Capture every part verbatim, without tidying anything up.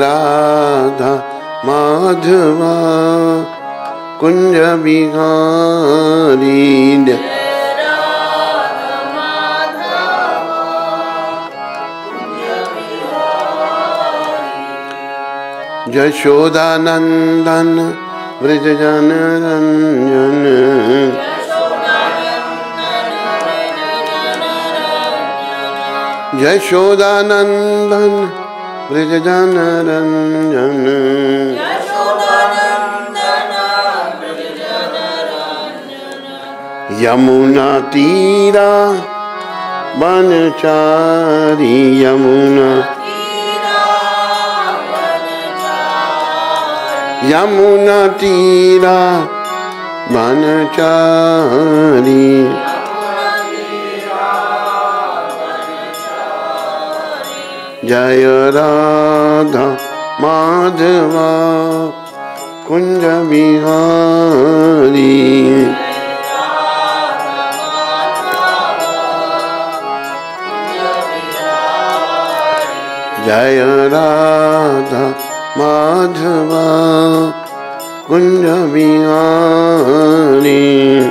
राधा माधवा कुंज बिहारी। यशोदानंदन व्रज जन रंजन। यशोदानंदन व्रज जन रंजन। यमुना तीरा बनचारी। यमुना यमुना तीरा बनचारी। जय राधा माधवा कुंज बिहारी। जय राधा माधवा कुंज बिहारी।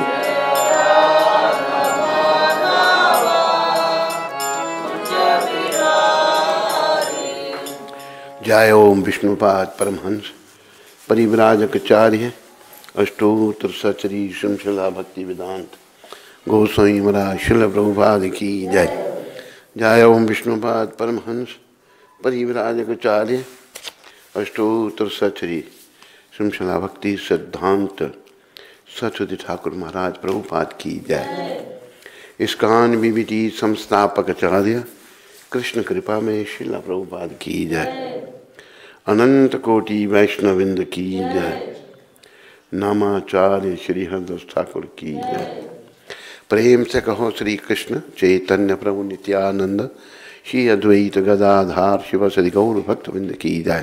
जय ओम विष्णुपाद परमहंस परिव्राजकाचार्य अष्टोत्तर सचरी श्रृंखला भक्ति वेदांत गोसाई महाराज श्रील प्रभुपाद की जय। जय ओम विष्णुपाद परमहंस परिव्राजकाचार्य अष्टोत्तर सचरी श्रृंखला भक्ति सिद्धांत सरस्वती ठाकुर महाराज प्रभुपाद की जय। इस्कान बीबीटी संस्थापक आचार्य कृष्ण कृपा में श्रील प्रभुपाद की जय। अनंत कोटि वैष्णविंद की जय। नामाचार्य श्री हरदास ठाकुर की जय। प्रेम से कहो श्री कृष्ण चैतन्य प्रभु नित्यानंद श्री अद्वैत गदाधार शिव श्री गौर भक्तविंद की जय।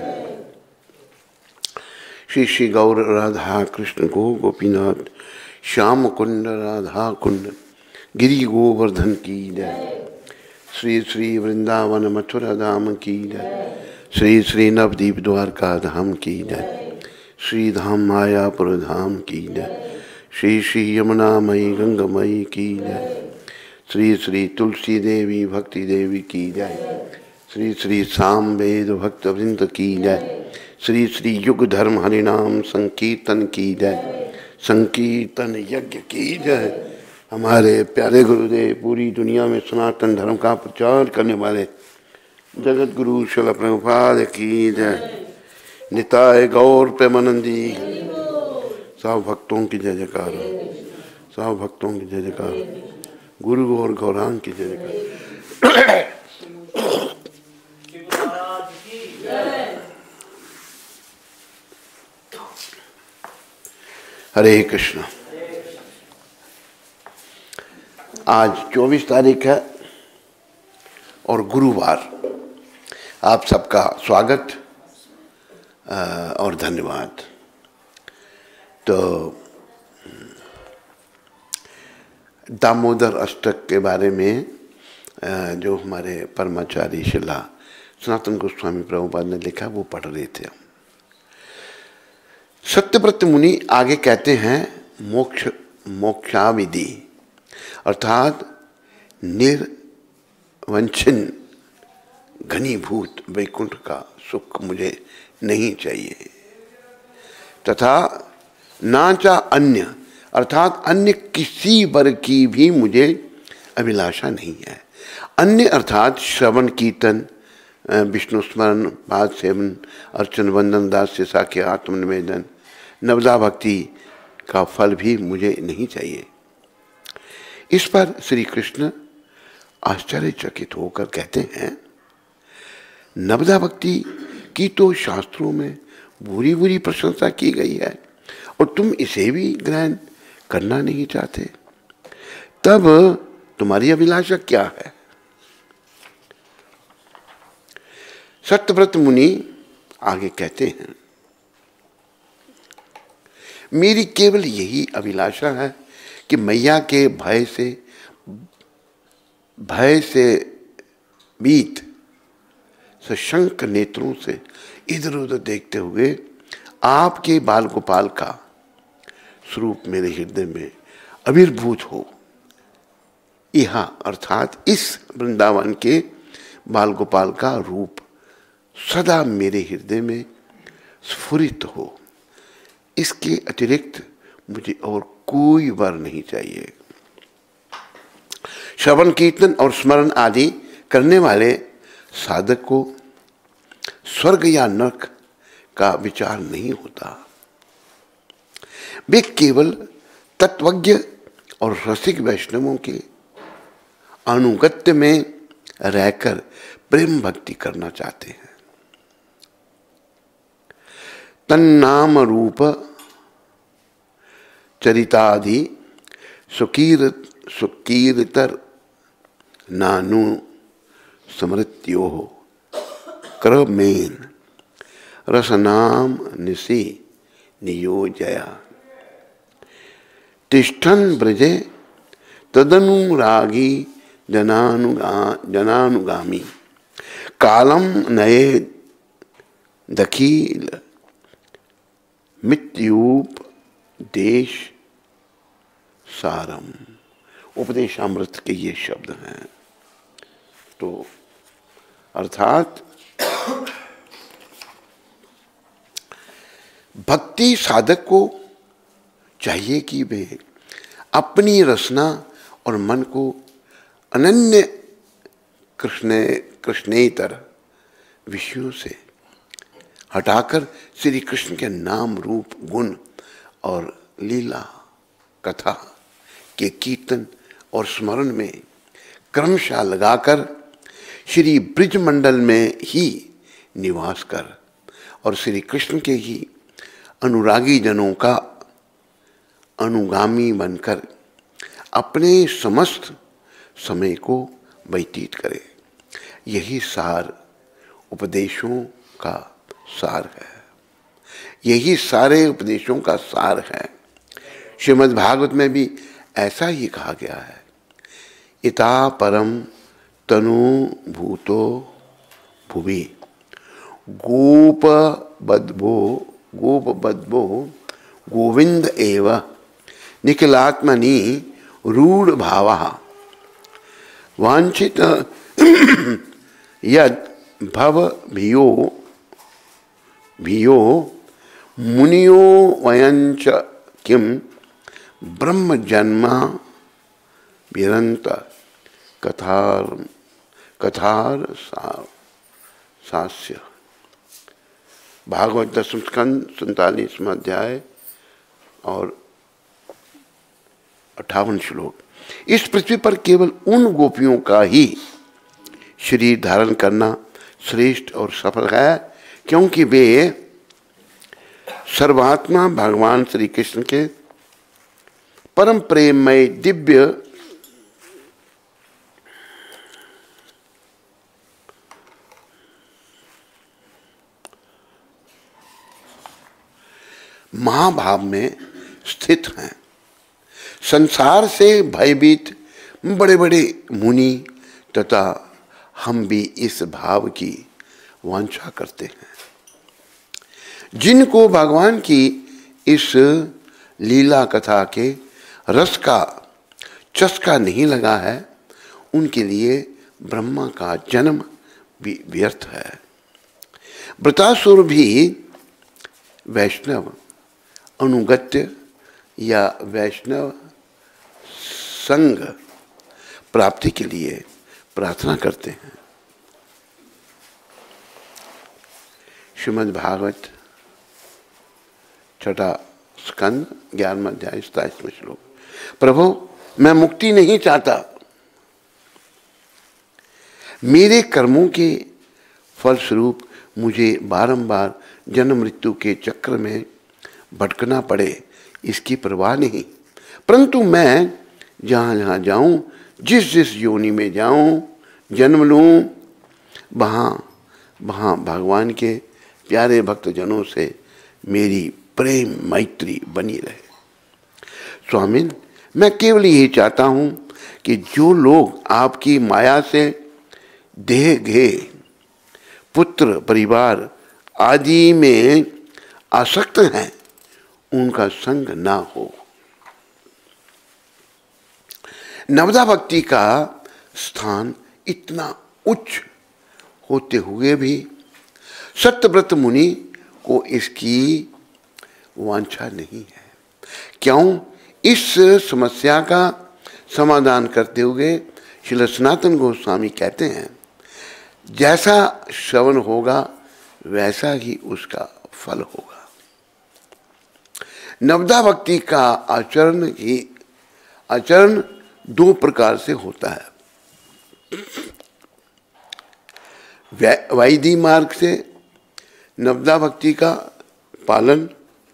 श्री श्री गौर राधा कृष्ण गो गोपीनाथ श्याम कुंड राधा कुंड गिरि गोवर्धन की जय। श्री श्री वृंदावन मथुरा धाम की जय। श्री श्री नवदीप द्वारका धाम की जय। श्री धाम मायापुर धाम की जय। श्री श्री यमुनामयी गंगामयी की जय। श्री श्री तुलसी देवी भक्ति देवी की जय। श्री श्री सामवेद भक्त वृंद की जय। श्री श्री युग धर्म हरिनाम संकीर्तन की जय। संकीर्तन यज्ञ की जय। हमारे प्यारे गुरुदेव पूरी दुनिया में सनातन धर्म का प्रचार करने वाले जगत गुरु श्रील प्रभुपाद की जय। निताय गौर प्रेमानंदी सब भक्तों की जय जयकार। सब भक्तों की जय जयकार। गुरु और गौरांग की जय जयकार। हरे कृष्ण। आज चौबीस तारीख है और गुरुवार। आप सबका स्वागत और धन्यवाद। तो दामोदर अष्टक के बारे में जो हमारे परमाचार्य शिला सनातन गोस्वामी प्रभुपाद ने लिखा वो पढ़ रहे थे। सत्यव्रत मुनि आगे कहते हैं मोक्ष मोक्षाविधि अर्थात निर्वंचन घनीभूत वैकुंठ का सुख मुझे नहीं चाहिए तथा नाचा अन्य अर्थात अन्य किसी वर्ग की भी मुझे अभिलाषा नहीं है। अन्य अर्थात श्रवण कीर्तन विष्णु स्मरण पाद सेवन अर्चन वंदन दास्य साख्य आत्मनिवेदन नवदा भक्ति का फल भी मुझे नहीं चाहिए। इस पर श्री कृष्ण आश्चर्यचकित होकर कहते हैं नवदा भक्ति की तो शास्त्रों में बुरी बुरी प्रशंसा की गई है और तुम इसे भी ग्रहण करना नहीं चाहते, तब तुम्हारी अभिलाषा क्या है। सत्यव्रत मुनि आगे कहते हैं मेरी केवल यही अभिलाषा है कि मैया के भय से भय से बीत सशंक नेत्रों से इधर उधर देखते हुए आपके बाल गोपाल का स्वरूप मेरे हृदय में आविर्भूत हो। यह अर्थात इस वृंदावन के बाल गोपाल का रूप सदा मेरे हृदय में स्फुरित हो। इसके अतिरिक्त मुझे और कोई वर नहीं चाहिए। श्रवण कीर्तन और स्मरण आदि करने वाले साधक को स्वर्ग या नरक का विचार नहीं होता। वे केवल तत्वज्ञ और रसिक वैष्णवों के अनुगत्य में रहकर प्रेम भक्ति करना चाहते हैं। तन्नाम रूप चरितादि सुकीर सुकीर्तर नानु समृत्यो क्रमेण रसनाम निशि नियोजया तिष्ठन् ब्रजे तदनुरागी जनानुगा जनानुगामी कालम नये दखील मित्यूप देश सारम। उपदेशामृत के ये शब्द हैं। तो अर्थात भक्ति साधक को चाहिए कि वे अपनी रसना और मन को अनन्य कृष्ण कृष्णेतर विषयों से हटाकर श्री कृष्ण के नाम रूप गुण और लीला कथा के कीर्तन और स्मरण में क्रमशः लगाकर श्री ब्रिज मंडल में ही निवास कर और श्री कृष्ण के ही अनुरागी जनों का अनुगामी बनकर अपने समस्त समय को व्यतीत करे। यही सार उपदेशों का सार है। यही सारे उपदेशों का सार है। श्रीमद् भागवत में भी ऐसा ही कहा गया है। इता परम तनु भूतो भुवि गोप बद्भो गोप बद्भो गोविंद एव निखिलात्मनि रूढ़ भावः वांछित यद भव भियो भियो मुनियो वयंच किम ब्रह्म जन्मा विरंत कथार कथार सा, सास्य। भागवत दसम स्कंद सैंतालीसवां अध्याय और अट्ठावन श्लोक। इस पृथ्वी पर केवल उन गोपियों का ही शरीर धारण करना श्रेष्ठ और सफल है, क्योंकि वे सर्वात्मा भगवान श्री कृष्ण के परम प्रेममय दिव्य महाभाव में स्थित हैं। संसार से भयभीत बड़े बड़े मुनि तथा हम भी इस भाव की वांछा करते हैं। जिनको भगवान की इस लीला कथा के रस का चस्का नहीं लगा है, उनके लिए ब्रह्मा का जन्म भी व्यर्थ है। वृतासुर भी वैष्णव अनुगत्य या वैष्णव संग प्राप्ति के लिए प्रार्थना करते हैं। श्रीमद् भागवत छठा स्कंद ग्यारहवां अध्याय सताईसवां श्लोक। प्रभु, मैं मुक्ति नहीं चाहता। मेरे कर्मों के फलस्वरूप मुझे बारंबार जन्म मृत्यु के चक्र में भटकना पड़े, इसकी परवाह नहीं। परंतु मैं जहाँ जहाँ जाऊँ, जिस जिस योनि में जाऊँ, जन्म लूँ, वहाँ वहाँ भगवान के प्यारे भक्तजनों से मेरी प्रेम मैत्री बनी रहे। स्वामिन, मैं केवल यही चाहता हूँ कि जो लोग आपकी माया से देह घे पुत्र पुत्र परिवार आदि में आसक्त हैं उनका संग ना हो। नवदा भक्ति का स्थान इतना उच्च होते हुए भी सत्यव्रत मुनि को इसकी वांछा नहीं है। क्यों? इस समस्या का समाधान करते हुए श्रील सनातन गोस्वामी कहते हैं, जैसा श्रवण होगा वैसा ही उसका फल होगा। नवदा भक्ति का आचरण ही आचरण दो प्रकार से होता है। वैदी मार्ग से नवदा भक्ति का पालन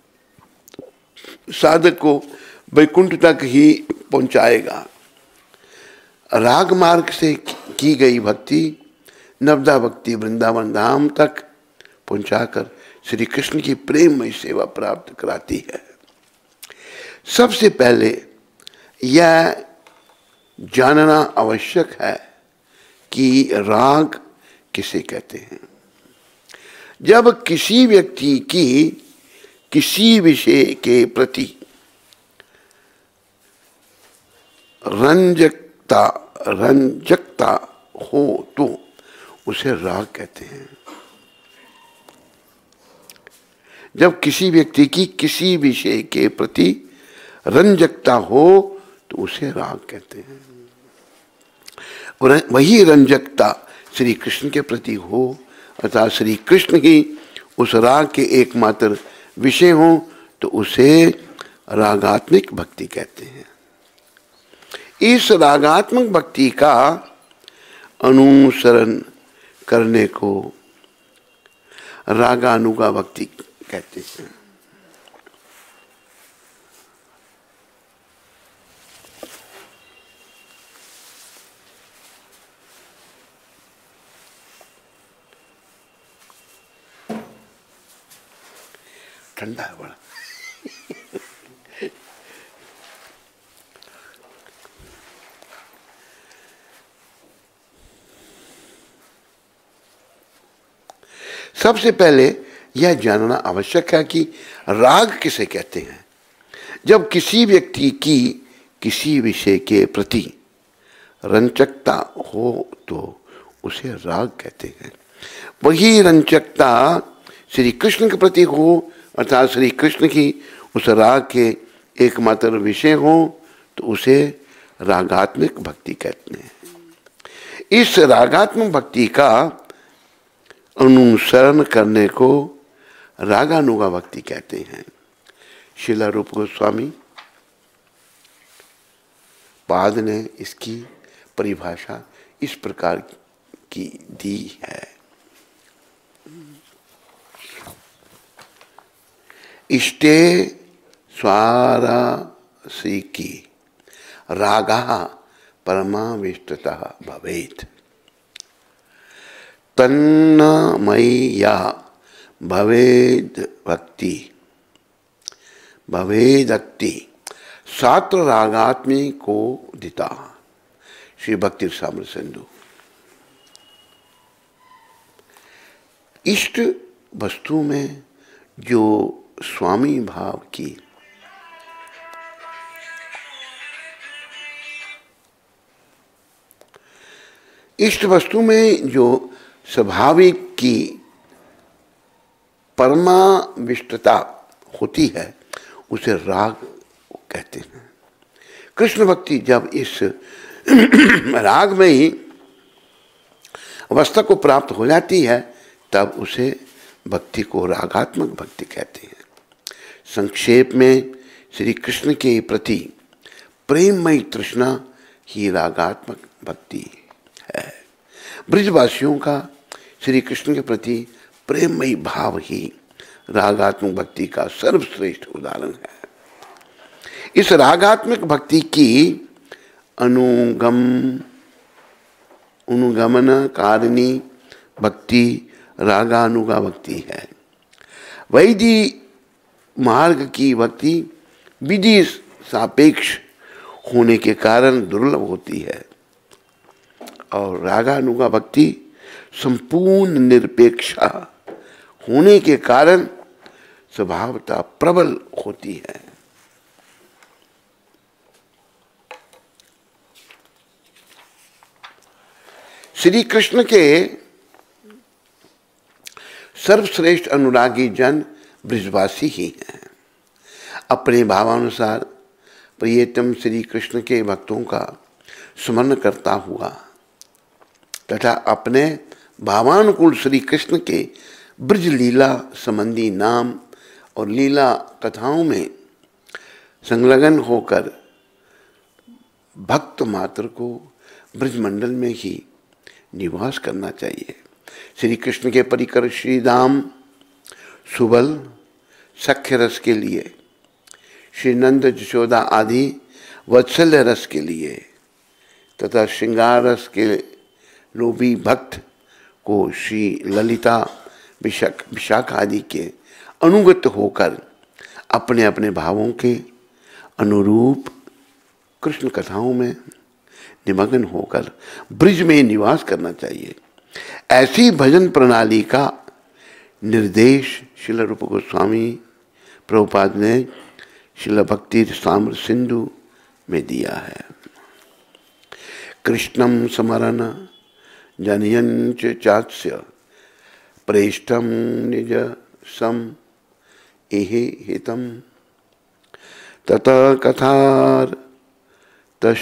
साधक को वैकुंठ तक ही पहुंचाएगा। राग मार्ग से की गई भक्ति नवदा भक्ति वृंदावन धाम तक पहुंचाकर श्री कृष्ण की प्रेममय सेवा प्राप्त कराती है। सबसे पहले यह जानना आवश्यक है कि राग किसे कहते हैं। जब किसी व्यक्ति की किसी विषय के प्रति रंजकता रंजकता हो तो उसे राग कहते हैं। जब किसी व्यक्ति की किसी विषय के प्रति रंजकता हो तो उसे राग कहते हैं। और वही रंजकता श्री कृष्ण के प्रति हो अर्थात श्री कृष्ण ही उस राग के एकमात्र विषय हो तो उसे रागात्मक भक्ति कहते हैं। इस रागात्मक भक्ति का अनुसरण करने को रागानुगा भक्ति कहते हैं। ठंडा है बड़ा। सबसे पहले यह जानना आवश्यक है कि राग किसे कहते हैं। जब किसी व्यक्ति की किसी विषय के प्रति रंचकता हो तो उसे राग कहते हैं। वही रंचकता श्री कृष्ण के प्रति हो अर्थात श्री कृष्ण की उस राग के एकमात्र विषय हो तो उसे रागात्मक भक्ति कहते हैं। इस रागात्मक भक्ति का अनुसरण करने को रागानुगा भक्ति कहते हैं। श्रील रूप गोस्वामी पाद ने इसकी परिभाषा इस प्रकार की दी है। इष्टे स्वारासिकी रागः परमाविष्टतः भवेत् तन्मय्या भवेद भक्ति भवेदक्ति सात्र रागात्मी को दिता। श्री भक्ति रसामृत सिंधु। इष्ट वस्तु में जो स्वामी भाव की इष्ट वस्तु में जो स्वाभाविक की परमाविष्टता होती है उसे राग कहते हैं। कृष्ण भक्ति जब इस राग में ही अवस्था को प्राप्त हो जाती है तब उसे भक्ति को रागात्मक भक्ति कहते हैं। संक्षेप में श्री कृष्ण के प्रति प्रेममयी तृष्णा ही रागात्मक भक्ति है। ब्रजवासियों का श्री कृष्ण के प्रति प्रेममयी भाव ही रागात्मक भक्ति का सर्वश्रेष्ठ उदाहरण है। इस रागात्मक भक्ति की अनुगम अनुगमन कारिणी भक्ति रागानुगा भक्ति है। वैदी मार्ग की भक्ति विधि सापेक्ष होने के कारण दुर्लभ होती है और रागानुगा भक्ति संपूर्ण निरपेक्षा होने के कारण स्वभावतः प्रबल होती है। श्री कृष्ण के सर्वश्रेष्ठ अनुरागी जन ब्रजवासी ही हैं। अपने भावानुसार प्रियतम श्री कृष्ण के भक्तों का स्मरण करता हुआ तथा अपने भावानुकूल श्री कृष्ण के ब्रज लीला संबंधी नाम और लीला कथाओं में संलग्न होकर भक्त मात्र को ब्रजमंडल में ही निवास करना चाहिए। श्री कृष्ण के परिकर श्री राम सुबल सख्य रस के लिए, श्री नंद यशोदा आदि वत्सल्य रस के लिए तथा श्रृंगार रस के लोभी भक्त को श्री ललिता विशाख विशाख आदि के अनुगत होकर अपने अपने भावों के अनुरूप कृष्ण कथाओं में निमग्न होकर ब्रज में निवास करना चाहिए। ऐसी भजन प्रणाली का निर्देश श्रील रूप गोस्वामी प्रभुपाद ने श्रील भक्ति रसामृत सिंधु में दिया है। कृष्णम स्मरन जनयंच चात्स्य प्रेष्ठम निज सम इहि हितम ततः कथार तश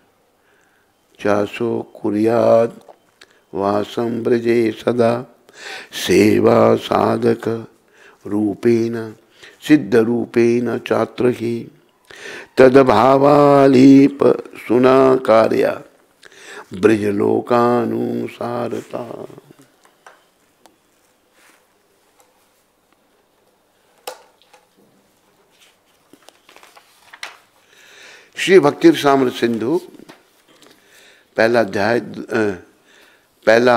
चासो कुर्याद वासं ब्रजे सदा सेवा साधक रूपेण सिद्ध रूपेण चात्र ही तदभावालीप सुना कार्या ब्रजलोकानुसारता। श्री भक्ति रसामृत सिंधु पहला अध्याय पहला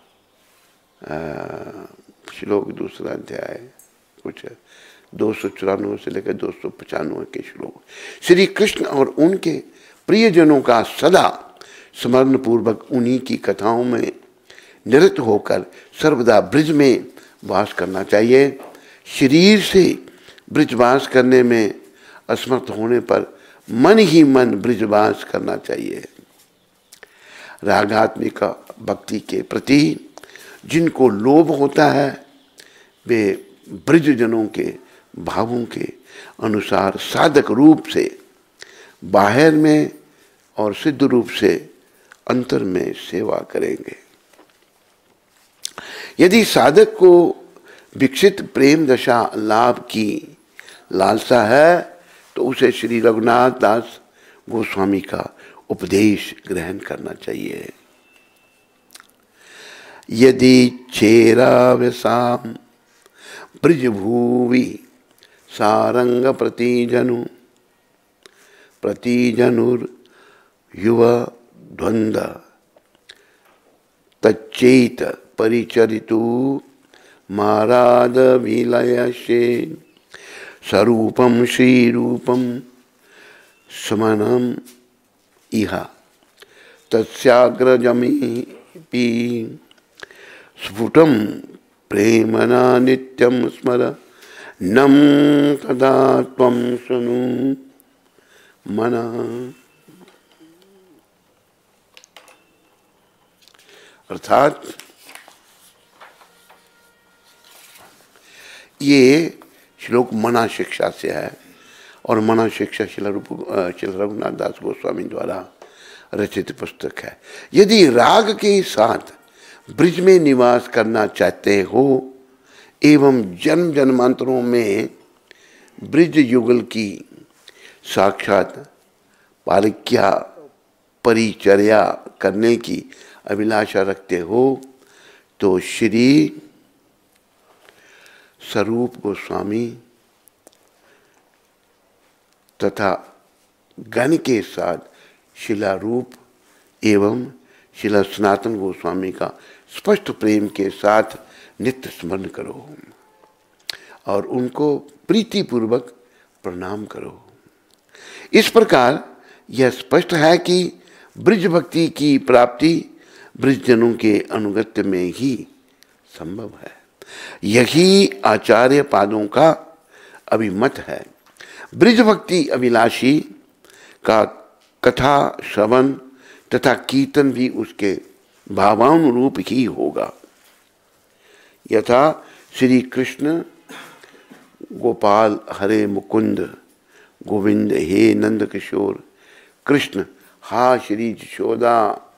श्लोक दूसरा अध्याय कुछ दो सौ चौरानवे से लेकर दो सौ पचानवे के श्लोक श्री कृष्ण और उनके प्रियजनों का सदा स्मरण पूर्वक उन्हीं की कथाओं में निरत होकर सर्वदा ब्रज में वास करना चाहिए। शरीर से ब्रजवास करने में असमर्थ होने पर मन ही मन ब्रजवास करना चाहिए। रागात्मिक भक्ति के प्रति जिनको लोभ होता है वे ब्रजजनों के भावों के अनुसार साधक रूप से बाहर में और सिद्ध रूप से अंतर में सेवा करेंगे। यदि साधक को विकसित प्रेम दशा लाभ की लालसा है तो उसे श्री रघुनाथ दास गोस्वामी का उपदेश ग्रहण करना चाहिए। यदि चेरावसाम ब्रजभूवि सारंग प्रतिजनु प्रतिजनुर युव द्वंद्व तच्चेत परिचरितु माराद विलयशे स्वरूपम श्रीरूपम समनम इहा तस्याग्रजमीपि स्फुटम प्रेमना नित्यम स्मर नम तदा त्वं शृणु मना। अर्थात ये श्लोक मना शिक्षा से है और मना शिक्षा श्रील रूप श्रील रघुनाथ दास गोस्वामी द्वारा रचित पुस्तक है। यदि राग के साथ ब्रज में निवास करना चाहते हो एवं जन्म जन्मांतरों में ब्रज युगल की साक्षात पारिक्या परिचर्या करने की अभिलाषा रखते हो तो श्री स्वरूप गोस्वामी तथा गण के साथ शिला रूप एवं शिला सनातन गोस्वामी का स्पष्ट प्रेम के साथ नित्य स्मरण करो और उनको प्रीतिपूर्वक प्रणाम करो। इस प्रकार यह स्पष्ट है कि ब्रज भक्ति की प्राप्ति ब्रजजनों के अनुगत्य में ही संभव है। यही आचार्य पादों का अभिमत है। ब्रज भक्ति अभिलाषी का कथा श्रवण तथा कीर्तन भी उसके भावानुरूप ही होगा। यथा श्री कृष्ण गोपाल हरे मुकुंद गोविंद हे नंद किशोर कृष्ण हा श्री यशोदा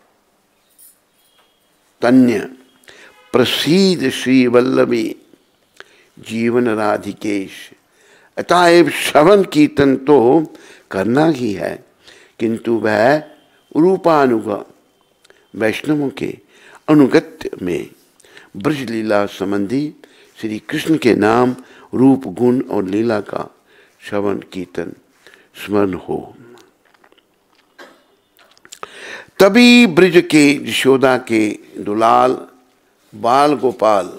तन्य प्रसीद श्री वल्लभी जीवन राधिकेश। अतएव श्रवण कीर्तन तो करना ही है, किंतु वह रूपानुग वैष्णवों के अनुगत्य में ब्रज लीला संबंधी श्री कृष्ण के नाम रूप गुण और लीला का श्रवण कीर्तन स्मरण हो। तभी ब्रज के यशोदा के दुलाल बाल गोपाल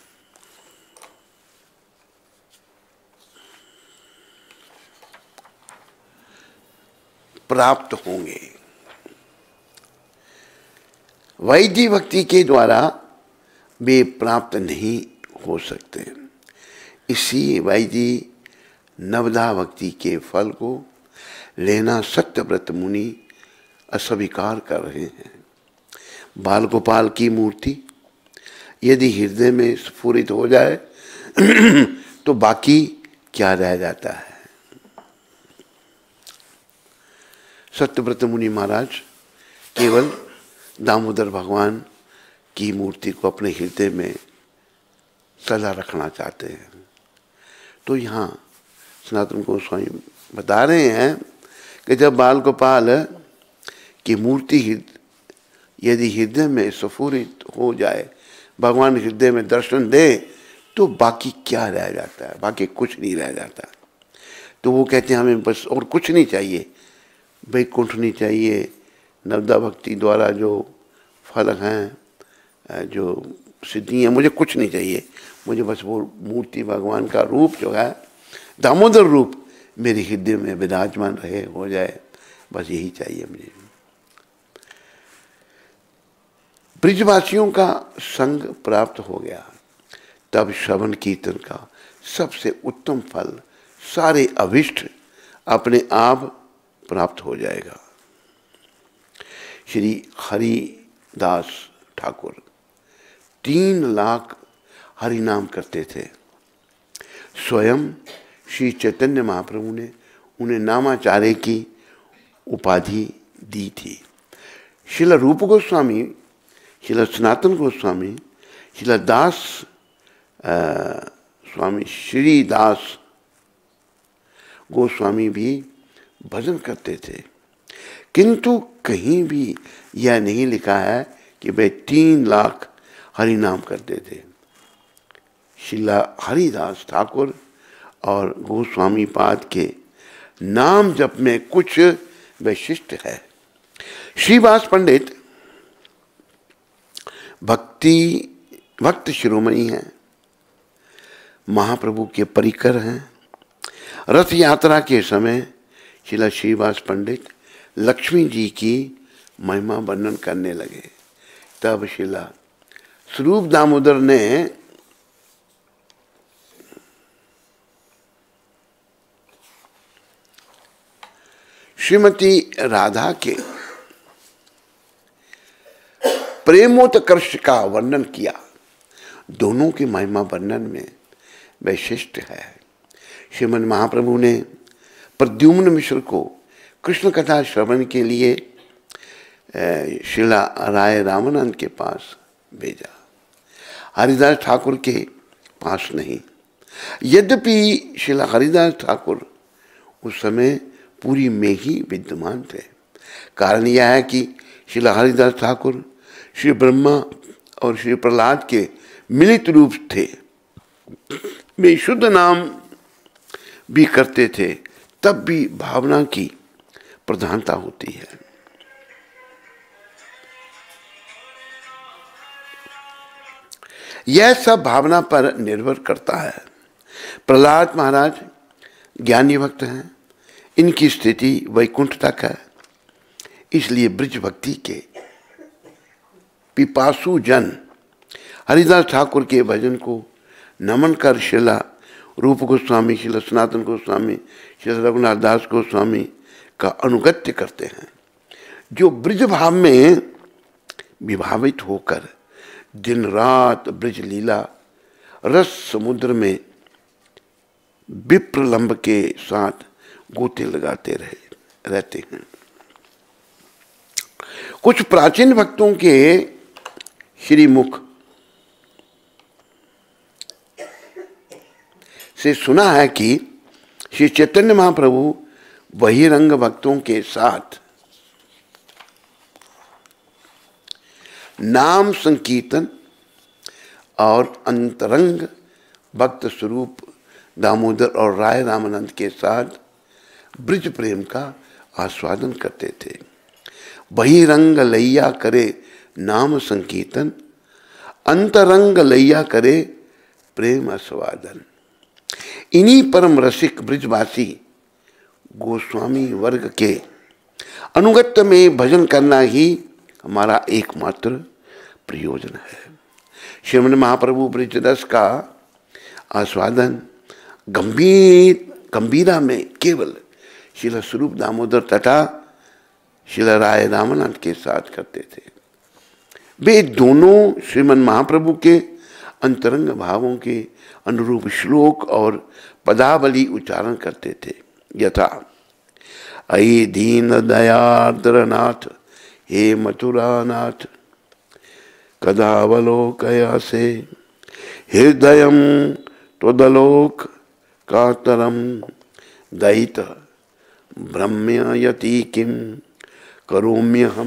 प्राप्त होंगे। वैदिक भक्ति के द्वारा वे प्राप्त नहीं हो सकते। इसी वैदिक नवदा भक्ति के फल को लेना सत्यव्रत मुनि अस्वीकार कर रहे हैं। बाल गोपाल की मूर्ति यदि हृदय में स्फुरित हो जाए तो बाकी क्या रह जाता है। सत्यव्रत मुनि महाराज केवल दामोदर भगवान की मूर्ति को अपने हृदय में सजा रखना चाहते हैं। तो यहाँ सनातन गोस्वामी बता रहे हैं कि जब बाल गोपाल की मूर्ति यदि हृदय में स्फुरित हो जाए, भगवान हृदय में दर्शन दे, तो बाकी क्या रह जाता है, बाकी कुछ नहीं रह जाता। तो वो कहते हैं हमें बस और कुछ नहीं चाहिए, वैकुंठ नहीं चाहिए, नवदा भक्ति द्वारा जो फल हैं, जो सिद्धि है, मुझे कुछ नहीं चाहिए, मुझे बस वो मूर्ति भगवान का रूप जो है दामोदर रूप मेरे हृदय में विराजमान रहे, हो जाए, बस यही चाहिए मुझे। ब्रजवासियों का संग प्राप्त हो गया, तब श्रवण कीर्तन का सबसे उत्तम फल सारे अभिष्ट अपने आप प्राप्त हो जाएगा। श्री हरिदास ठाकुर तीन लाख हरि नाम करते थे। स्वयं श्री चैतन्य महाप्रभु ने उन्हें नामाचार्य की उपाधि दी थी। श्रील रूप गोस्वामी, श्रील सनातन गोस्वामी, श्रील दास स्वामी श्री दास गोस्वामी भी भजन करते थे, किंतु कहीं भी यह नहीं लिखा है कि वे तीन लाख हरि नाम करते थे। श्रीला हरिदास ठाकुर और गोस्वामी पाद के नाम जप में कुछ वैशिष्ट है। श्रीवास पंडित भक्ति भक्त शिरोमणि हैं, महाप्रभु के परिकर हैं। रथ यात्रा के समय श्रीला श्रीवास पंडित लक्ष्मी जी की महिमा वर्णन करने लगे। तब श्रीला स्वरूप दामोदर ने श्रीमती राधा के प्रेमोत्कर्ष का वर्णन किया। दोनों की महिमा वर्णन में वैशिष्ट है। श्रीमन महाप्रभु ने प्रद्युम्न मिश्र को कृष्ण कथा श्रवण के लिए श्रीला राय रामानंद के पास भेजा, हरिदास ठाकुर के पास नहीं। यद्यपि श्रीला हरिदास ठाकुर उस समय पूरी में ही विद्यमान थे। कारण यह है कि श्रीला हरिदास ठाकुर श्री ब्रह्मा और श्री प्रहलाद के मिलित रूप थे। वे शुद्ध नाम भी करते थे, तब भी भावना की प्रधानता होती है। यह सब भावना पर निर्भर करता है। प्रहलाद महाराज ज्ञानी भक्त हैं, इनकी स्थिति वैकुंठ तक है, इसलिए ब्रज भक्ति के पिपासु जन हरिदास ठाकुर के भजन को नमन कर शिला रूप गोस्वामी, शिला सनातन गोस्वामी, शिला रघुनाथ दास गोस्वामी का अनुगत्य करते हैं, जो ब्रज भाव में विभावित होकर दिन रात ब्रज लीला रस समुद्र में विप्रलंब के साथ गोते लगाते रहे रहते हैं। कुछ प्राचीन भक्तों के श्रीमुख से सुना है कि श्री चैतन्य महाप्रभु बहिरंग भक्तों के साथ नाम संकीर्तन और अंतरंग भक्त स्वरूप दामोदर और राय रामानंद के साथ ब्रज प्रेम का आस्वादन करते थे। बहिरंग लैया करे नाम संकीर्तन, अंतरंग लैया करे प्रेम आस्वादन। इन्हीं परम रसिक ब्रजवासी गोस्वामी वर्ग के अनुगत्य में भजन करना ही हमारा एकमात्र प्रयोजन है। श्रीमद् महाप्रभु ब्रज रस का आस्वादन गंभीर गंभीरा में केवल श्रील स्वरूप दामोदर तथा श्रील राय रामानंद के साथ करते थे। वे दोनों श्रीमद् महाप्रभु के अंतरंग भावों के अनुरूप श्लोक और पदावली उच्चारण करते थे, यथा अये दीन दयार्द्र नाथ हे मथुरानाथ कदावलोकयासे हृदयं त्वदलोक कातरम दयित ब्रह्मयति किम करोम्यहम।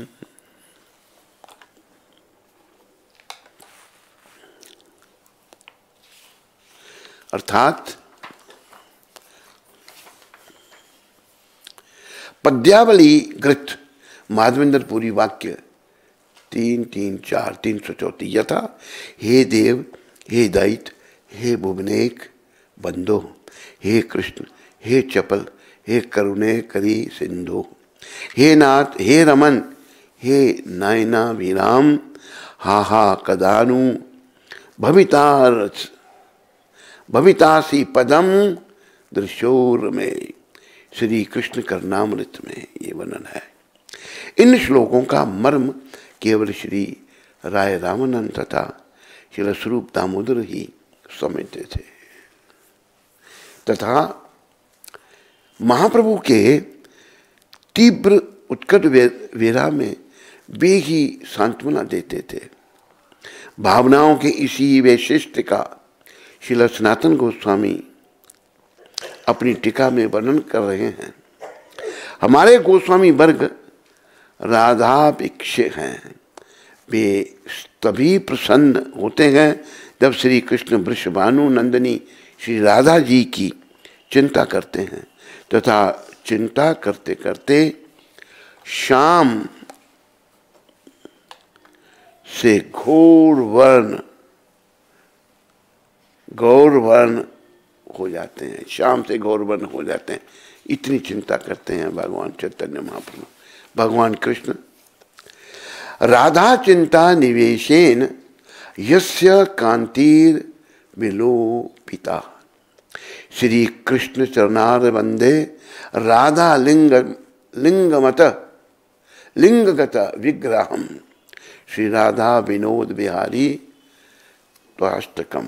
अर्थात पद्यावली ग्रथ माधवेंद्रपुरी वाक्य तीन तीन चार तीन सौ चौतीस यथा हे देव हे दैत हे भुवनेक बंधो हे कृष्ण हे चपल हे करुणे करी सिंधु हे नाथ हे रमन हे नयना विराम हा हा कदानु भवितारस भवितासी पदम दृश्योर में। श्री कृष्ण करनामृत में ये वर्णन है। इन श्लोकों का मर्म केवल श्री राय रामानंद तथा श्री स्वरूप दामोदर ही समझते थे तथा महाप्रभु के तीव्र उत्कट वेरा में वे ही सांत्वना देते थे। भावनाओं के इसी वैशिष्ट्य का श्रील सनातन गोस्वामी अपनी टीका में वर्णन कर रहे हैं। हमारे गोस्वामी वर्ग राधापेक्ष हैं। वे तभी प्रसन्न होते हैं जब श्री कृष्ण वृषभानु नंदिनी श्री राधा जी की चिंता करते हैं तथा चिंता करते करते शाम से घोर वर्ण गौर वर्ण हो जाते हैं। शाम से गौर वर्ण हो जाते हैं, इतनी चिंता करते हैं भगवान चैतन्य महाप्रभु। भगवान कृष्ण राधा चिंता निवेशेन यस्य कांतिर विलोपिता। श्री कृष्ण चरणार वंदे राधा लिंग लिंगमत लिंगगत विग्रहम श्री राधा विनोद बिहारी त्वाष्टकम।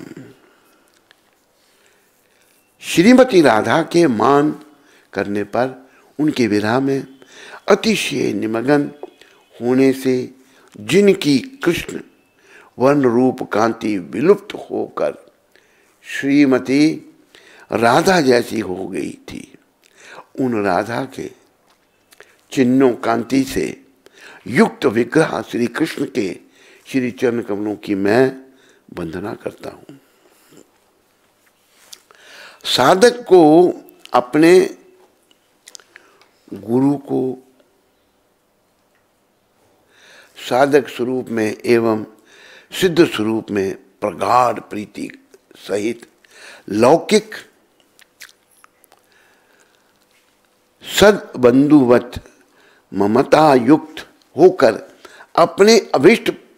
श्रीमती राधा के मान करने पर उनके विरह में अतिशय निमग्न होने से जिनकी कृष्ण वर्ण रूप कांति विलुप्त होकर श्रीमती राधा जैसी हो गई थी, उन राधा के चिन्हों कांति से युक्त विग्रह श्री कृष्ण के श्री चरण कमलों की मैं वंदना करता हूँ। साधक को अपने गुरु को साधक स्वरूप में एवं सिद्ध स्वरूप में प्रगाढ़ प्रीति सहित लौकिक सद्बंधुवत ममता युक्त होकर अपने अभिष्ट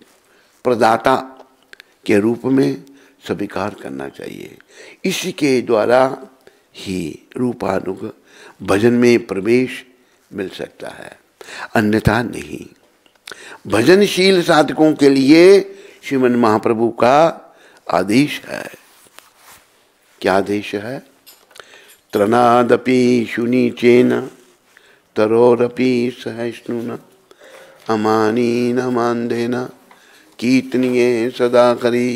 प्रदाता के रूप में स्वीकार करना चाहिए। इसी के द्वारा ही रूपानुग भजन में प्रवेश मिल सकता है, अन्यथा नहीं। भजनशील साधकों के लिए श्रीमन महाप्रभु का आदेश है। क्या आदेश है? त्रनादपि शुनीचेन तरोरपि सहिष्णुना अमानीन मानदेन कीर्तनीये सदा करी।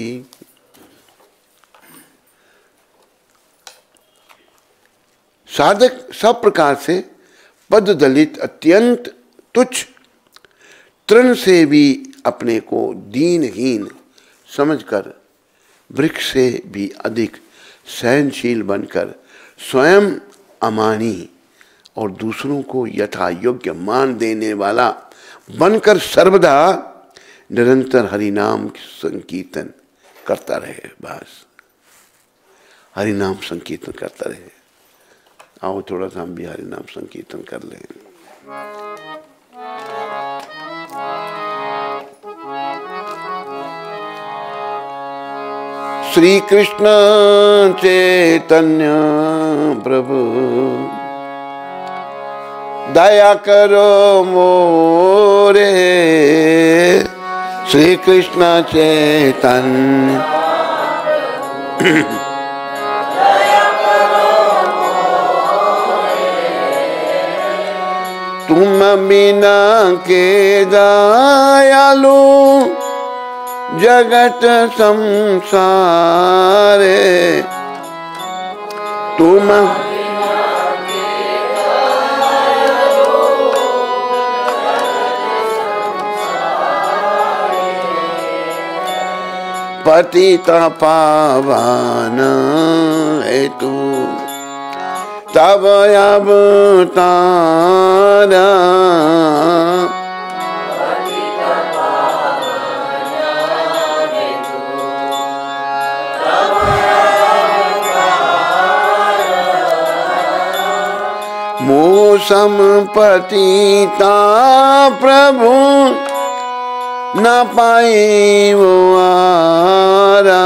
साधक सब प्रकार से पद दलित अत्यंत तुच्छ तृण से भी अपने को दीनहीन समझकर वृक्ष से भी अधिक सहनशील बनकर स्वयं अमानी और दूसरों को यथा योग्य मान देने वाला बनकर सर्वदा निरंतर हरिनाम संकीर्तन करता रहे। बस हरिनाम संकीर्तन करता रहे। आओ थोड़ा सा हम भी हरिनाम संकीर्तन कर लें। श्री कृष्ण चैतन्य प्रभु दया करो मोरे। श्री कृष्ण चैतन्य तुम बिना के दयालु जगत संसारे। तुम पतित पावन है तू तब अवतारा। मोसम पतिता प्रभु न पाई वो आरा।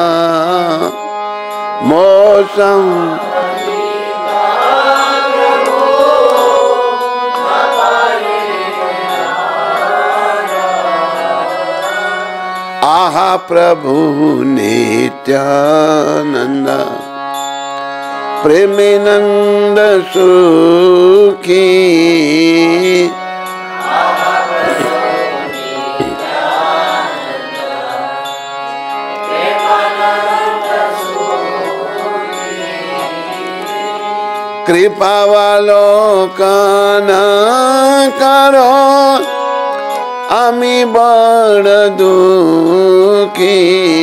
मौसम आहा प्रभु नित्यानंद प्रेमानंद सुखी। कृपा वालोकन करो आमी बड़ दुखी।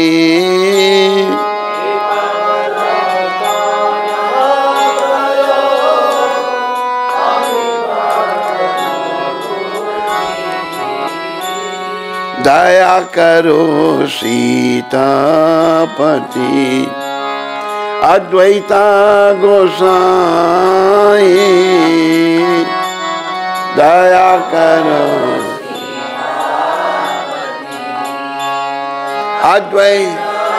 दया करो सीतापति अद्वैता गोसाई। दया करो अद्वैत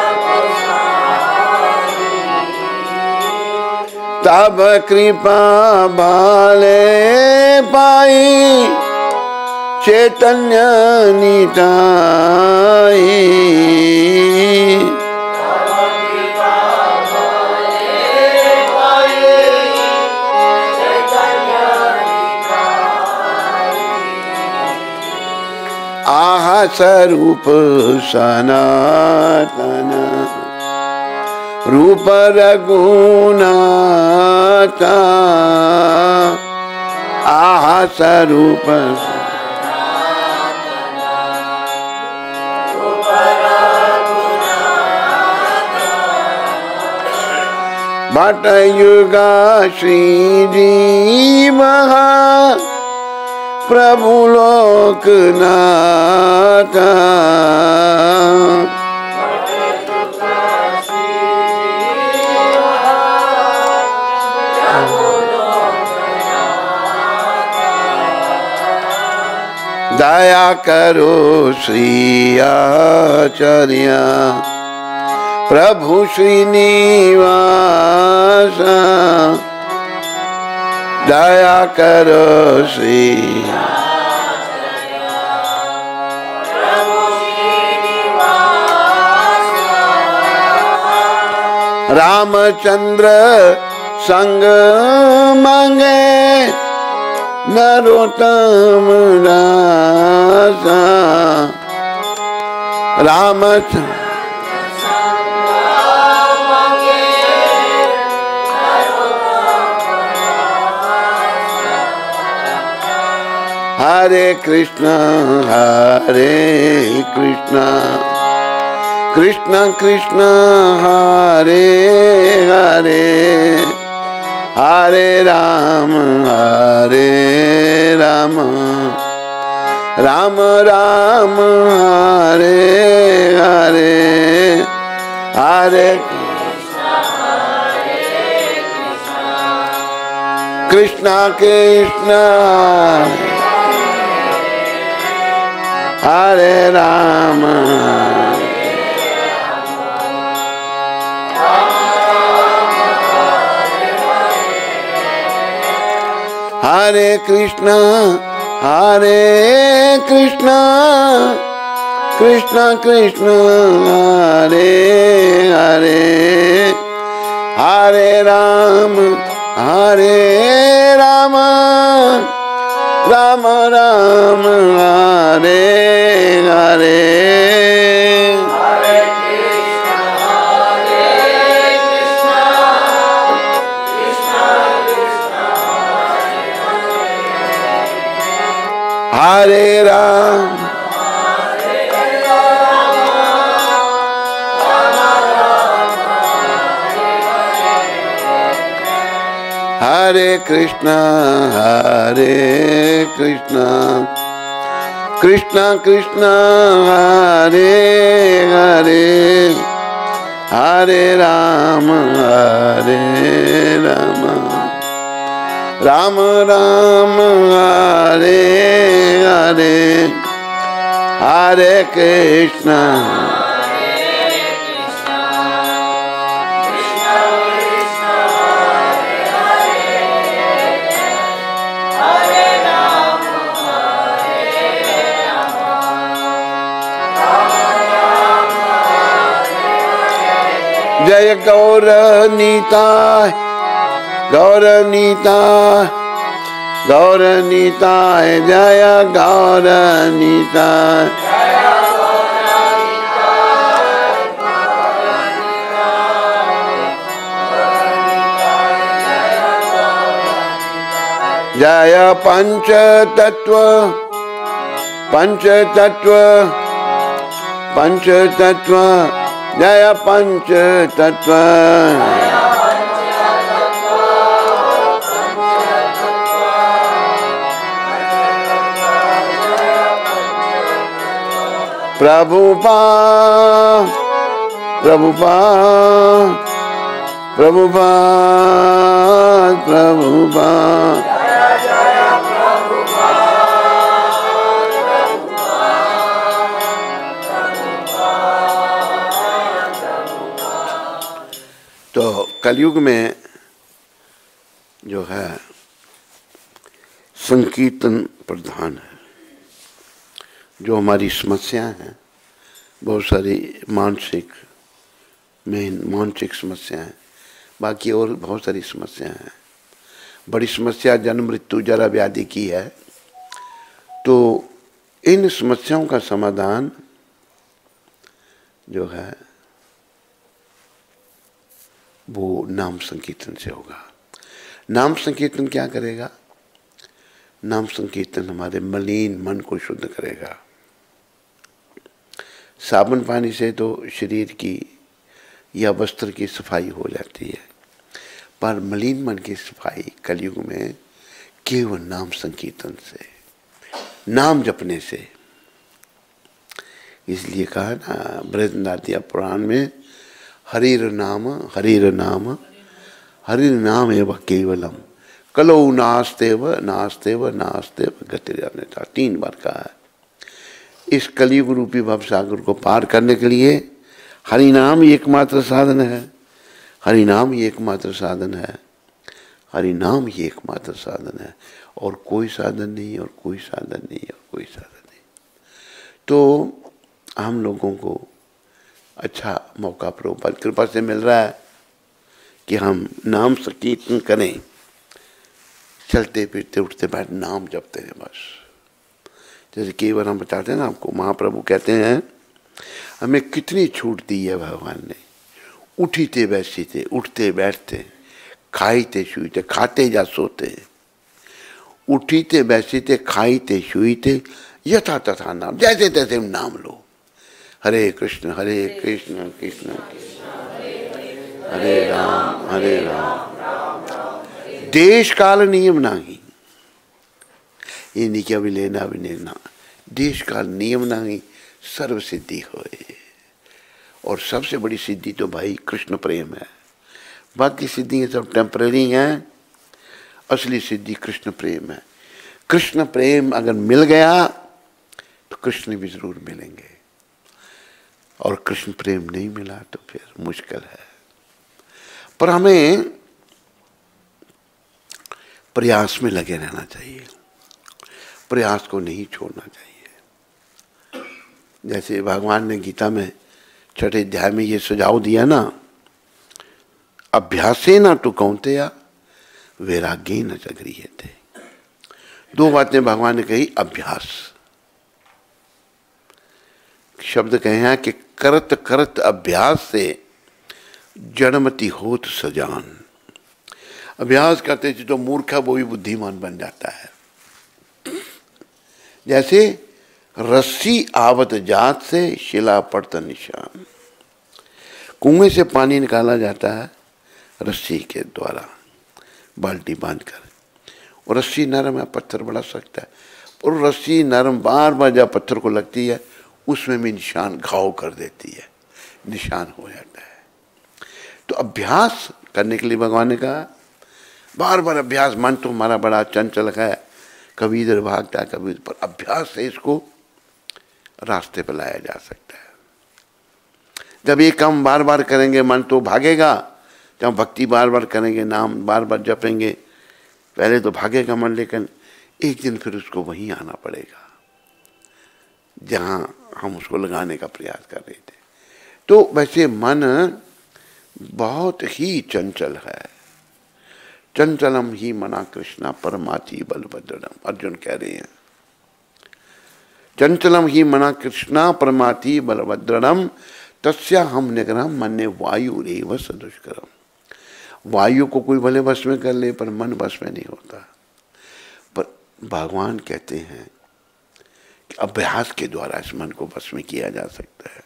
तब कृपा भाले पाई चैतन्य निताई। आहा स्वरूप सनातन रूप रघुनाथ। आहा स्वरूप भट युगा श्री जी महा प्रभु लोकनाथ। दया करो श्री आचार्य प्रभु श्रीनिवास, दया करो श्री रामचंद्र संग मांगे नरोत्तम दास, रामचंद्र हरे कृष्ण हरे कृष्ण कृष्ण कृष्ण हरे हरे, हरे राम हरे राम राम राम हरे हरे, हरे कृष्ण कृष्ण हरे राम हरे कृष्ण हरे कृष्ण कृष्ण कृष्ण हरे हरे, हरे राम हरे राम राम राम हरे हरे, हरे राम हरे कृष्ण हरे कृष्ण कृष्ण कृष्ण हरे हरे, हरे राम हरे राम राम राम हरे हरे, हरे कृष्ण जय गौर नीताय गौर नीताय गौर नीताय, जय गौर नीताय जय पंच तत्व पंच तत्व पंच तत्व, जय पंच तत्व प्रभुपाद प्रभुपाद प्रभुपाद प्रभुपाद, तो कलयुग में जो है संकीर्तन प्रधान है। जो हमारी समस्याएं हैं बहुत सारी मानसिक मेन मानसिक समस्याएं, बाकी और बहुत सारी समस्याएं हैं। बड़ी समस्या जन्म मृत्यु जरा व्याधि की है। तो इन समस्याओं का समाधान जो है वो नाम संकीर्तन से होगा। नाम संकीर्तन क्या करेगा? नाम संकीर्तन हमारे मलिन मन को शुद्ध करेगा। साबुन पानी से तो शरीर की या वस्त्र की सफाई हो जाती है, पर मलिन मन की सफाई कलयुग में केवल नाम संकीर्तन से, नाम जपने से। इसलिए कहा ना बृहदारण्यक पुराण में, हरिर नाम हरिर नाम हरिर नाम एवं केवलम कलो नास्तेव नास्तेव नास्तेव गतिरन्यथा, तीन बार कहा है। इस कलयुग रूपी भवसागर को पार करने के लिए हरि नाम ही एकमात्र साधन है। हरि नाम ही एकमात्र साधन है। हरि नाम ही एकमात्र साधन है, और कोई साधन नहीं, और कोई साधन नहीं, और कोई साधन नहीं। तो हम लोगों को अच्छा मौका प्रभुपाद कृपा से मिल रहा है कि हम नाम संकीर्तन करें, चलते फिरते उठते बैठते नाम जपते हैं बस। जैसे केवल हम बताते हैं ना आपको, महाप्रभु कहते हैं हमें कितनी छूट दी है भगवान ने। उठीते बैठते, उठते बैठते, खाईते शुईते, खाते या सोते, उठीते बैठते, खाईते शुईते, यथा तथा नाम, जैसे तैसे नाम लो। हरे कृष्ण हरे कृष्ण कृष्ण हरे राम हरे राम। देश काल नियम नहीं, ये नहीं कि अभी लेना अभी लेना। देश काल नियम नहीं, सर्व सिद्धि होए। और सबसे बड़ी सिद्धि तो भाई कृष्ण प्रेम है। बाकी सिद्धियाँ सब टेम्पररी हैं, असली सिद्धि कृष्ण प्रेम है। कृष्ण प्रेम अगर मिल गया तो कृष्ण भी जरूर मिलेंगे, और कृष्ण प्रेम नहीं मिला तो फिर मुश्किल है। पर हमें प्रयास में लगे रहना चाहिए, प्रयास को नहीं छोड़ना चाहिए। जैसे भगवान ने गीता में छठे अध्याय में ये सुझाव दिया ना, अभ्यासे न तो कौन्तेय वैराग्ये न च गृह्यते। दो बातें भगवान ने कही। अभ्यास शब्द कहे हैं कि करत करत अभ्यास से जड़मति होत सजान। अभ्यास करते जो मूर्ख है वो भी बुद्धिमान बन जाता है। जैसे रस्सी आवत जात से शिला पड़ता निशान। कुएं से पानी निकाला जाता है रस्सी के द्वारा, बाल्टी बांधकर, और रस्सी नरम है, पत्थर बड़ा सख्त है, और रस्सी नरम बार बार जब पत्थर को लगती है उसमें भी निशान घाव कर देती है, निशान हो जाता है। तो अभ्यास करने के लिए भगवान ने कहा बार बार अभ्यास। मन तो हमारा बड़ा चंचल है, कभी इधर भागता है कभी उधर, पर अभ्यास से इसको रास्ते पर लाया जा सकता है। जब ये काम बार बार करेंगे मन तो भागेगा, जब भक्ति बार बार करेंगे, नाम बार बार जपेंगे, पहले तो भागेगा मन, लेकिन एक दिन फिर उसको वहीं आना पड़ेगा जहां हम उसको लगाने का प्रयास कर रहे थे। तो वैसे मन बहुत ही चंचल है। चंचलम ही मना कृष्णा परमाति बलभद्रम, अर्जुन कह रहे हैं। चंचलम ही मना कृष्णा परमाति बलभद्रम तस्या हम निग्रहम मन्ने वायु रेव सदुष्करम। वायु को कोई भले वश में कर ले, पर मन वश में नहीं होता। पर भगवान कहते हैं कि अभ्यास के द्वारा इस मन को वश में किया जा सकता है।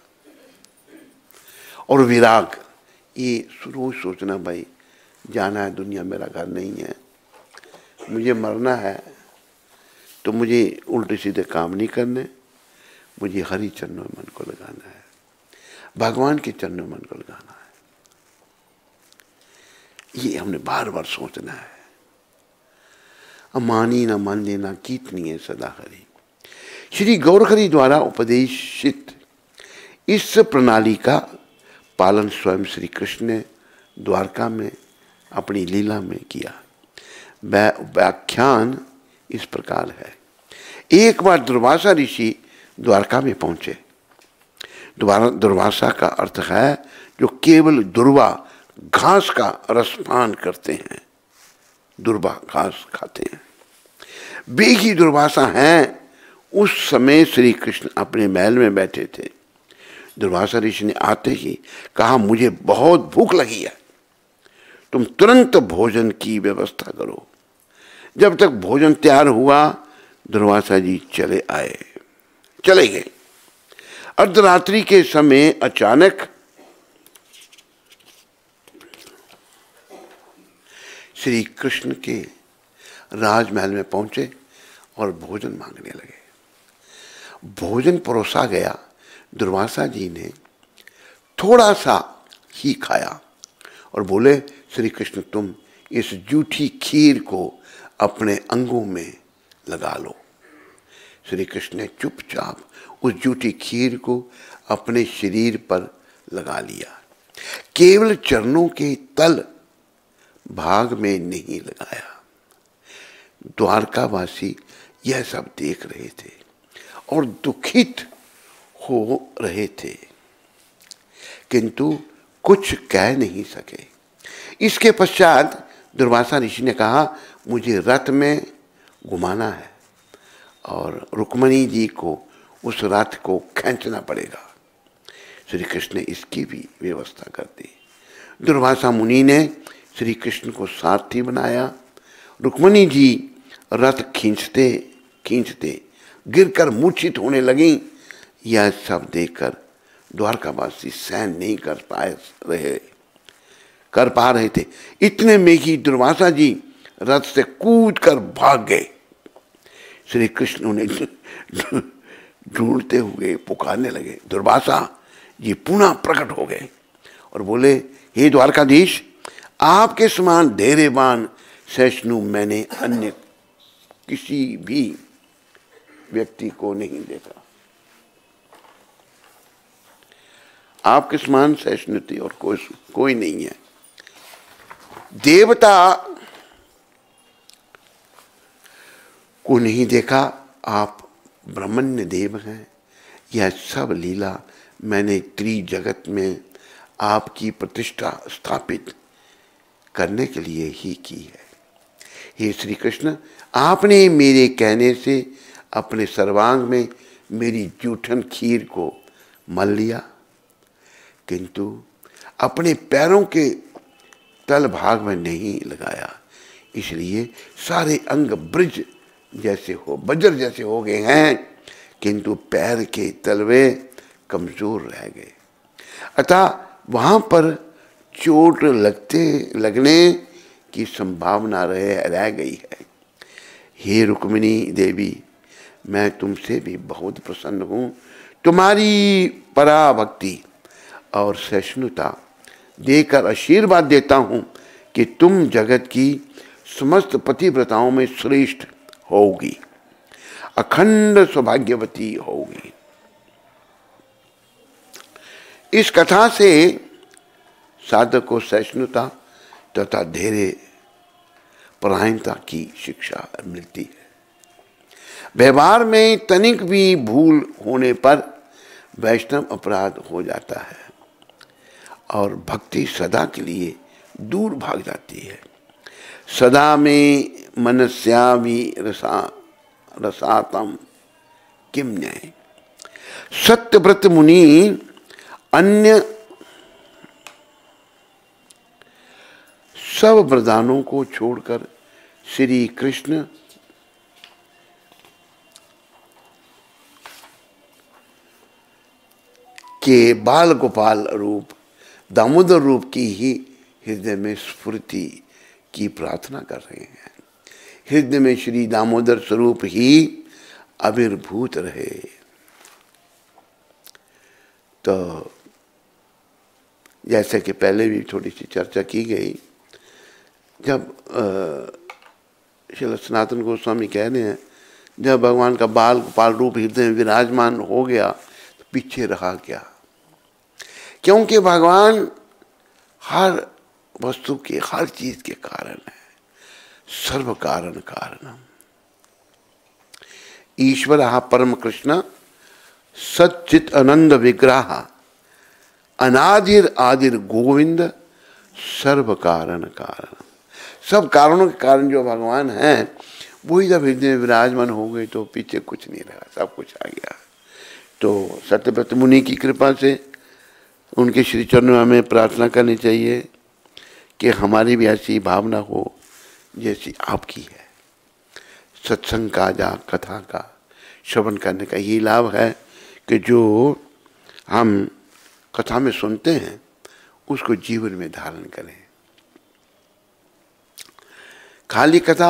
और विराग, ये रोज सोचना भाई जाना है, दुनिया मेरा घर नहीं है, मुझे मरना है, तो मुझे उल्टे सीधे काम नहीं करने, मुझे हरि चरणों में मन को लगाना है, भगवान के चरणों में मन को लगाना है। ये हमने बार बार सोचना है। अमानी न मान लेना कीर्तनीय है सदा हरि। श्री गौरहरि द्वारा उपदेशित इस प्रणाली का पालन स्वयं श्री कृष्ण ने द्वारका में अपनी लीला में किया। व्याख्यान इस प्रकार है। एक बार दुर्वासा ऋषि द्वारका में पहुंचे। दुर्वासा का अर्थ है जो केवल दुर्वा घास का रसपान करते हैं, दुर्वा घास खाते हैं, वे ही दुर्वासा हैं। उस समय श्री कृष्ण अपने महल में बैठे थे। दुर्वासा ऋषि ने आते ही कहा मुझे बहुत भूख लगी है, तुम तुरंत भोजन की व्यवस्था करो। जब तक भोजन तैयार हुआ दुर्वासा जी चले आए, चले गए। अर्धरात्रि के समय अचानक श्री कृष्ण के राजमहल में पहुंचे और भोजन मांगने लगे। भोजन परोसा गया। दुर्वासा जी ने थोड़ा सा ही खाया और बोले श्री कृष्ण तुम इस जूठी खीर को अपने अंगों में लगा लो। श्री कृष्ण ने चुपचाप उस जूठी खीर को अपने शरीर पर लगा लिया, केवल चरणों के तल भाग में नहीं लगाया। द्वारकावासी यह सब देख रहे थे और दुखित हो रहे थे, किंतु कुछ कह नहीं सके। इसके पश्चात दुर्वासा ऋषि ने कहा, मुझे रथ में घुमाना है और रुक्मिणी जी को उस रथ को खींचना पड़ेगा। श्री कृष्ण ने इसकी भी व्यवस्था कर दी। दुर्वासा मुनि ने श्री कृष्ण को सारथी बनाया। रुक्मिणी जी रथ खींचते खींचते गिरकर मूर्छित होने लगी। यह सब देखकर द्वारकावासी सहन नहीं कर पाए रहे कर पा रहे थे। इतने में ही दुर्वासा जी रथ से कूद कर भाग गए। श्री कृष्ण उन्हें ढूंढते हुए पुकारने लगे। दुर्वासा जी पुनः प्रकट हो गए और बोले, हे द्वारकाधीश, आपके समान धैर्यवान सहिष्णु मैंने अन्य किसी भी व्यक्ति को नहीं देखा। आपके समान सहिष्णुति और कोई कोई नहीं है। देवता को नहीं देखा, आप ब्रह्मण्य देव हैं। यह सब लीला मैंने त्रिजगत में आपकी प्रतिष्ठा स्थापित करने के लिए ही की है। हे श्री कृष्ण, आपने मेरे कहने से अपने सर्वांग में मेरी जूठन खीर को मल लिया, किंतु अपने पैरों के तल भाग में नहीं लगाया, इसलिए सारे अंग ब्रज जैसे हो वज्र जैसे हो गए हैं, किंतु पैर के तलवे कमजोर रह गए। अतः वहाँ पर चोट लगते लगने की संभावना रह रह गई है। हे रुक्मिणी देवी, मैं तुमसे भी बहुत प्रसन्न हूँ। तुम्हारी पराभक्ति और सहिष्णुता देकर आशीर्वाद देता हूँ कि तुम जगत की समस्त पतिव्रताओं में श्रेष्ठ होगी, अखंड सौभाग्यवती होगी। इस कथा से साधक को सहिष्णुता तथा धैर्य परायणता की शिक्षा मिलती है। व्यवहार में तनिक भी भूल होने पर वैष्णव अपराध हो जाता है और भक्ति सदा के लिए दूर भाग जाती है। सदा में मनस्यावि रसा रसातम किम न्याय। सत्यव्रत मुनि अन्य सब वरदानों को छोड़कर श्री कृष्ण के बाल गोपाल रूप दामोदर रूप की ही हृदय में स्फूर्ति की प्रार्थना कर रहे हैं। हृदय में श्री दामोदर स्वरूप ही आविर्भूत रहे। तो जैसे कि पहले भी थोड़ी सी चर्चा की गई, जब श्री सनातन गोस्वामी कह रहे हैं, जब भगवान का बाल गोपाल रूप हृदय में विराजमान हो गया तो पीछे रहा क्या? क्योंकि भगवान हर वस्तु के, हर चीज के कारण है, सर्व कारण कारणम। ईश्वर परम कृष्ण सच्चित आनंद विग्रह अनादिर आदिर गोविंद सर्व कारण कारण। सब कारणों के कारण जो भगवान हैं, वही जब हृदय में विराजमान हो गए तो पीछे कुछ नहीं रहा, सब कुछ आ गया। तो सत्यव्रत मुनि की कृपा से उनके श्री चरणों में हमें प्रार्थना करनी चाहिए कि हमारी भी ऐसी भावना हो जैसी आपकी है। सत्संग का या कथा का श्रवण करने का ये लाभ है कि जो हम कथा में सुनते हैं उसको जीवन में धारण करें। खाली कथा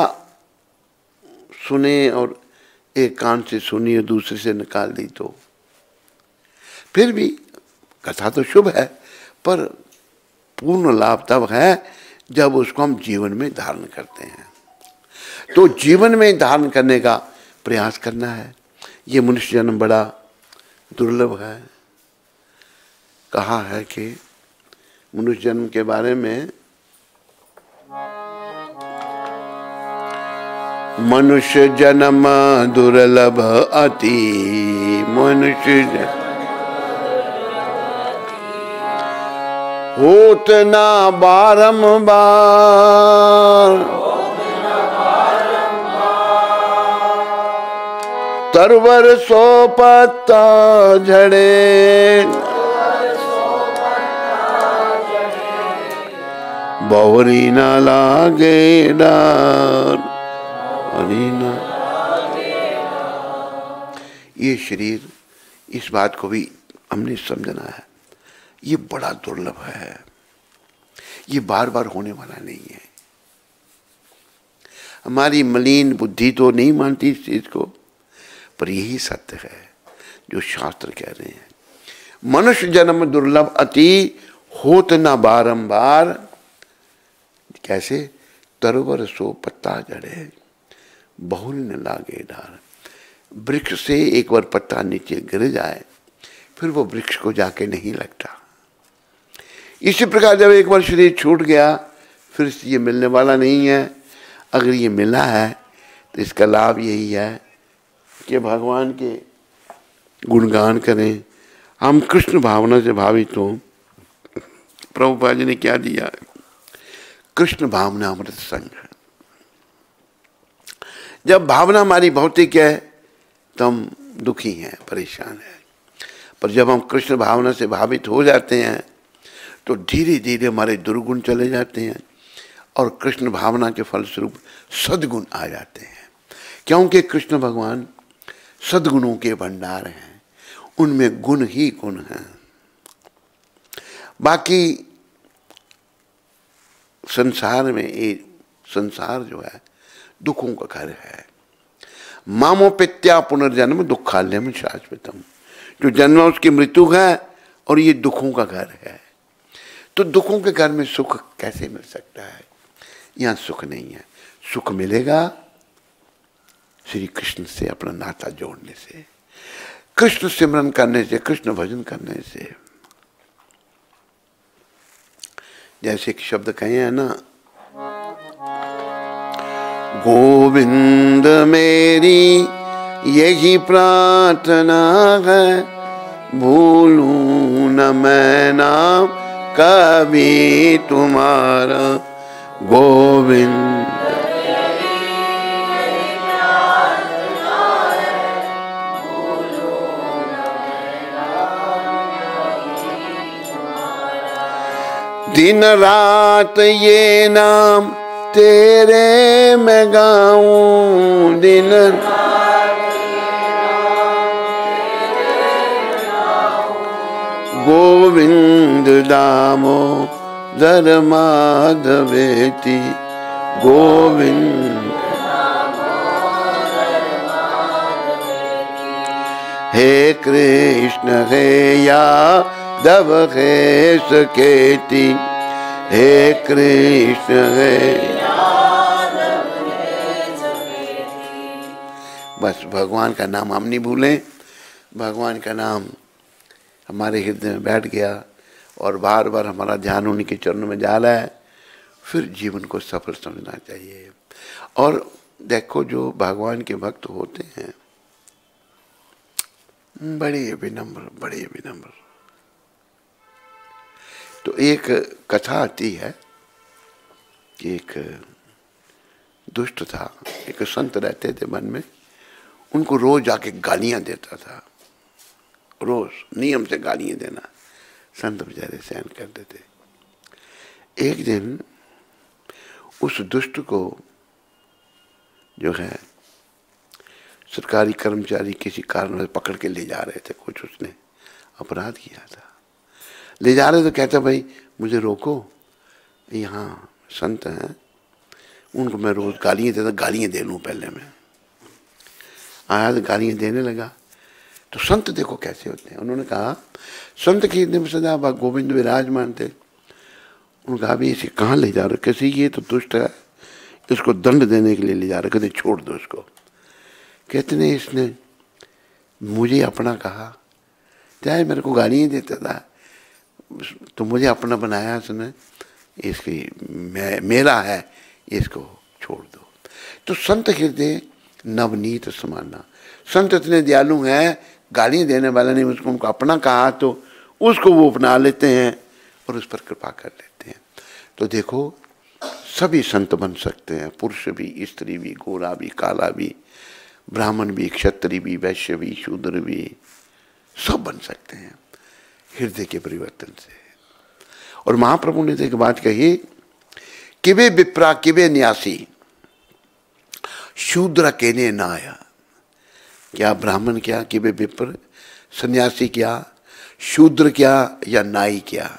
सुने और एक कान से सुनी और दूसरे से निकाल दी तो फिर भी कथा तो शुभ है, पर पूर्ण लाभ तब है जब उसको हम जीवन में धारण करते हैं। तो जीवन में धारण करने का प्रयास करना है। ये मनुष्य जन्म बड़ा दुर्लभ है। कहा है कि मनुष्य जन्म के बारे में, मनुष्य जन्म दुर्लभ अति, मनुष्य जन्म होत ना बारंबार, तरवर सो पत्ता झड़े, बहुरी न लागे डार, हरी न। ये शरीर, इस बात को भी हमने समझना है, ये बड़ा दुर्लभ है, ये बार बार होने वाला नहीं है। हमारी मलिन बुद्धि तो नहीं मानती इस चीज को, पर यही सत्य है जो शास्त्र कह रहे हैं। मनुष्य जन्म दुर्लभ अति, होत न बारंबार। कैसे? तरवर सो पत्ता जड़े, बहुल न लागे डार। वृक्ष से एक बार पत्ता नीचे गिर जाए, फिर वो वृक्ष को जाके नहीं लगता। इसी प्रकार जब एक बार शरीर छूट गया, फिर ये मिलने वाला नहीं है। अगर ये मिला है तो इसका लाभ यही है कि भगवान के गुणगान करें, हम कृष्ण भावना से भावित हों। प्रभुपाद जी ने क्या दिया? कृष्ण भावना अमृत संग। जब भावना हमारी भौतिक है तो हम दुखी हैं, परेशान हैं, पर जब हम कृष्ण भावना से भावित हो जाते हैं तो धीरे धीरे हमारे दुर्गुण चले जाते हैं और कृष्ण भावना के फलस्वरूप सद्गुण आ जाते हैं। क्योंकि कृष्ण भगवान सद्गुणों के भंडार हैं, उनमें गुण ही गुण हैं। बाकी संसार में, ये संसार जो है दुखों का घर है। मामोपित्या पुनर्जन्म दुखालयम शाश्वतम। जो जन्म उसकी मृत्यु है और ये दुखों का घर है। तो दुखों के घर में सुख कैसे मिल सकता है? यहाँ सुख नहीं है। सुख मिलेगा श्री कृष्ण से अपना नाता जोड़ने से, कृष्ण सिमरन करने से, कृष्ण भजन करने से। जैसे एक शब्द कहे हैं ना, गोविंद मेरी यही प्रार्थना है, भूलूं न मैं नाम कभी तुम्हारा। गोविंद दिन रात ये नाम तेरे मैं गाऊं, दिन गोविंद दामोदर माधवेति, गोविंद हे कृष्ण हे यादव हे सकेति, हे कृष्ण हे। बस भगवान का नाम हम नहीं भूलें। भगवान का नाम हमारे हृदय में बैठ गया और बार बार हमारा ध्यान उन्हीं के चरणों में जा रहा है, फिर जीवन को सफल समझना चाहिए। और देखो जो भगवान के भक्त होते हैं बड़े विनम्र, बड़े विनम्र। तो एक कथा आती है कि एक दुष्ट था, एक संत रहते थे वन में, उनको रोज जाके गालियां देता था, रोज नियम से गालियां देना। संत बेचारे सहन करते थे। एक दिन उस दुष्ट को जो है सरकारी कर्मचारी किसी कारण से पकड़ के ले जा रहे थे, कुछ उसने अपराध किया था। ले जा रहे तो कहता भाई मुझे रोको, यहाँ संत हैं, उनको मैं रोज गालियाँ देता, गालियाँ दे लूँ पहले मैं। आया तो गालियाँ देने लगा। तो संत देखो कैसे होते हैं। उन्होंने कहा संत की दिन सदा गोविंद विराजमान थे। उन्होंने कहा अभी इसे कहाँ ले जा रहे हो? कैसे? ये तो दुष्ट है, इसको दंड देने के लिए ले जा रहे। कहते छोड़ दो इसको। कहते नहीं, इसने मुझे अपना कहा, चाहे मेरे को गालियाँ देता था, तो मुझे अपना बनाया उसने, इसकी मैं मेरा है, इसको छोड़ दो। तो संत हृदय नवनीत समाना, संत इतने दयालु हैं, गालियाँ देने वाला नहीं, उसको उनको अपना कहा तो उसको वो अपना लेते हैं और उस पर कृपा कर लेते हैं। तो देखो सभी संत बन सकते हैं, पुरुष भी, स्त्री भी, गोरा भी, काला भी, ब्राह्मण भी, क्षत्रिय भी, वैश्य भी, शूद्र भी, सब बन सकते हैं हृदय के परिवर्तन से। और महाप्रभु ने तो एक बात कही, किवे विप्रा किवे न्यासी शूद्र केने नाया। क्या ब्राह्मण क्या, किवे विप्र, सन्यासी क्या, शूद्र क्या, या नाई क्या।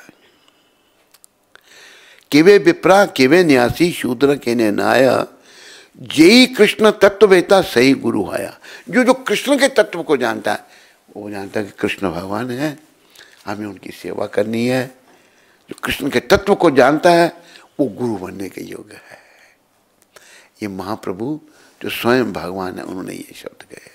किवे विप्रा किवे न्यासी शूद्र केने नाया, जेई कृष्ण तत्व वेता सही गुरु आया। जो जो कृष्ण के तत्व को जानता है वो जानता है कि कृष्ण भगवान है, हमें उनकी सेवा करनी है। जो कृष्ण के तत्व को जानता है वो गुरु बनने के योग्य है। ये महाप्रभु जो स्वयं भगवान है उन्होंने ये शब्द कहे।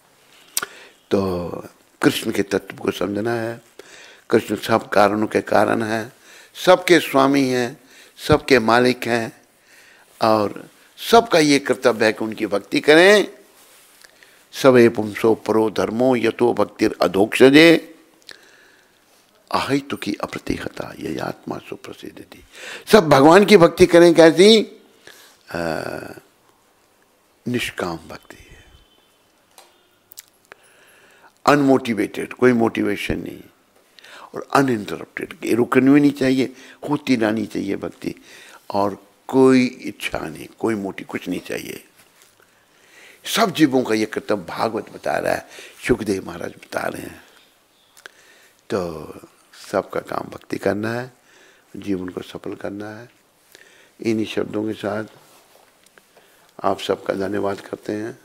तो कृष्ण के तत्व को समझना है। कृष्ण सब कारणों के कारण है, सबके स्वामी हैं, सबके मालिक हैं, और सबका ये कर्तव्य है कि उनकी भक्ति करें। सवे पुंसो परो धर्मो यतो भक्तिर अधोक्षजे अहितु की अप्रतिहता ये आत्मा सुप्रसिद्ध थी। सब भगवान की भक्ति करें, कैसी? निष्काम भक्ति, अनमोटिवेटेड, कोई मोटिवेशन नहीं, और अनइंटरप्टेड, रुकनी भी नहीं चाहिए, होती रहनी चाहिए भक्ति, और कोई इच्छा नहीं, कोई मोटी कुछ नहीं चाहिए। सब जीवों का ये कर्तव्य भागवत बता रहा है, सुखदेव महाराज बता रहे हैं। तो सबका काम भक्ति करना है, जीवन को सफल करना है। इन्हीं शब्दों के साथ आप सबका धन्यवाद करते हैं।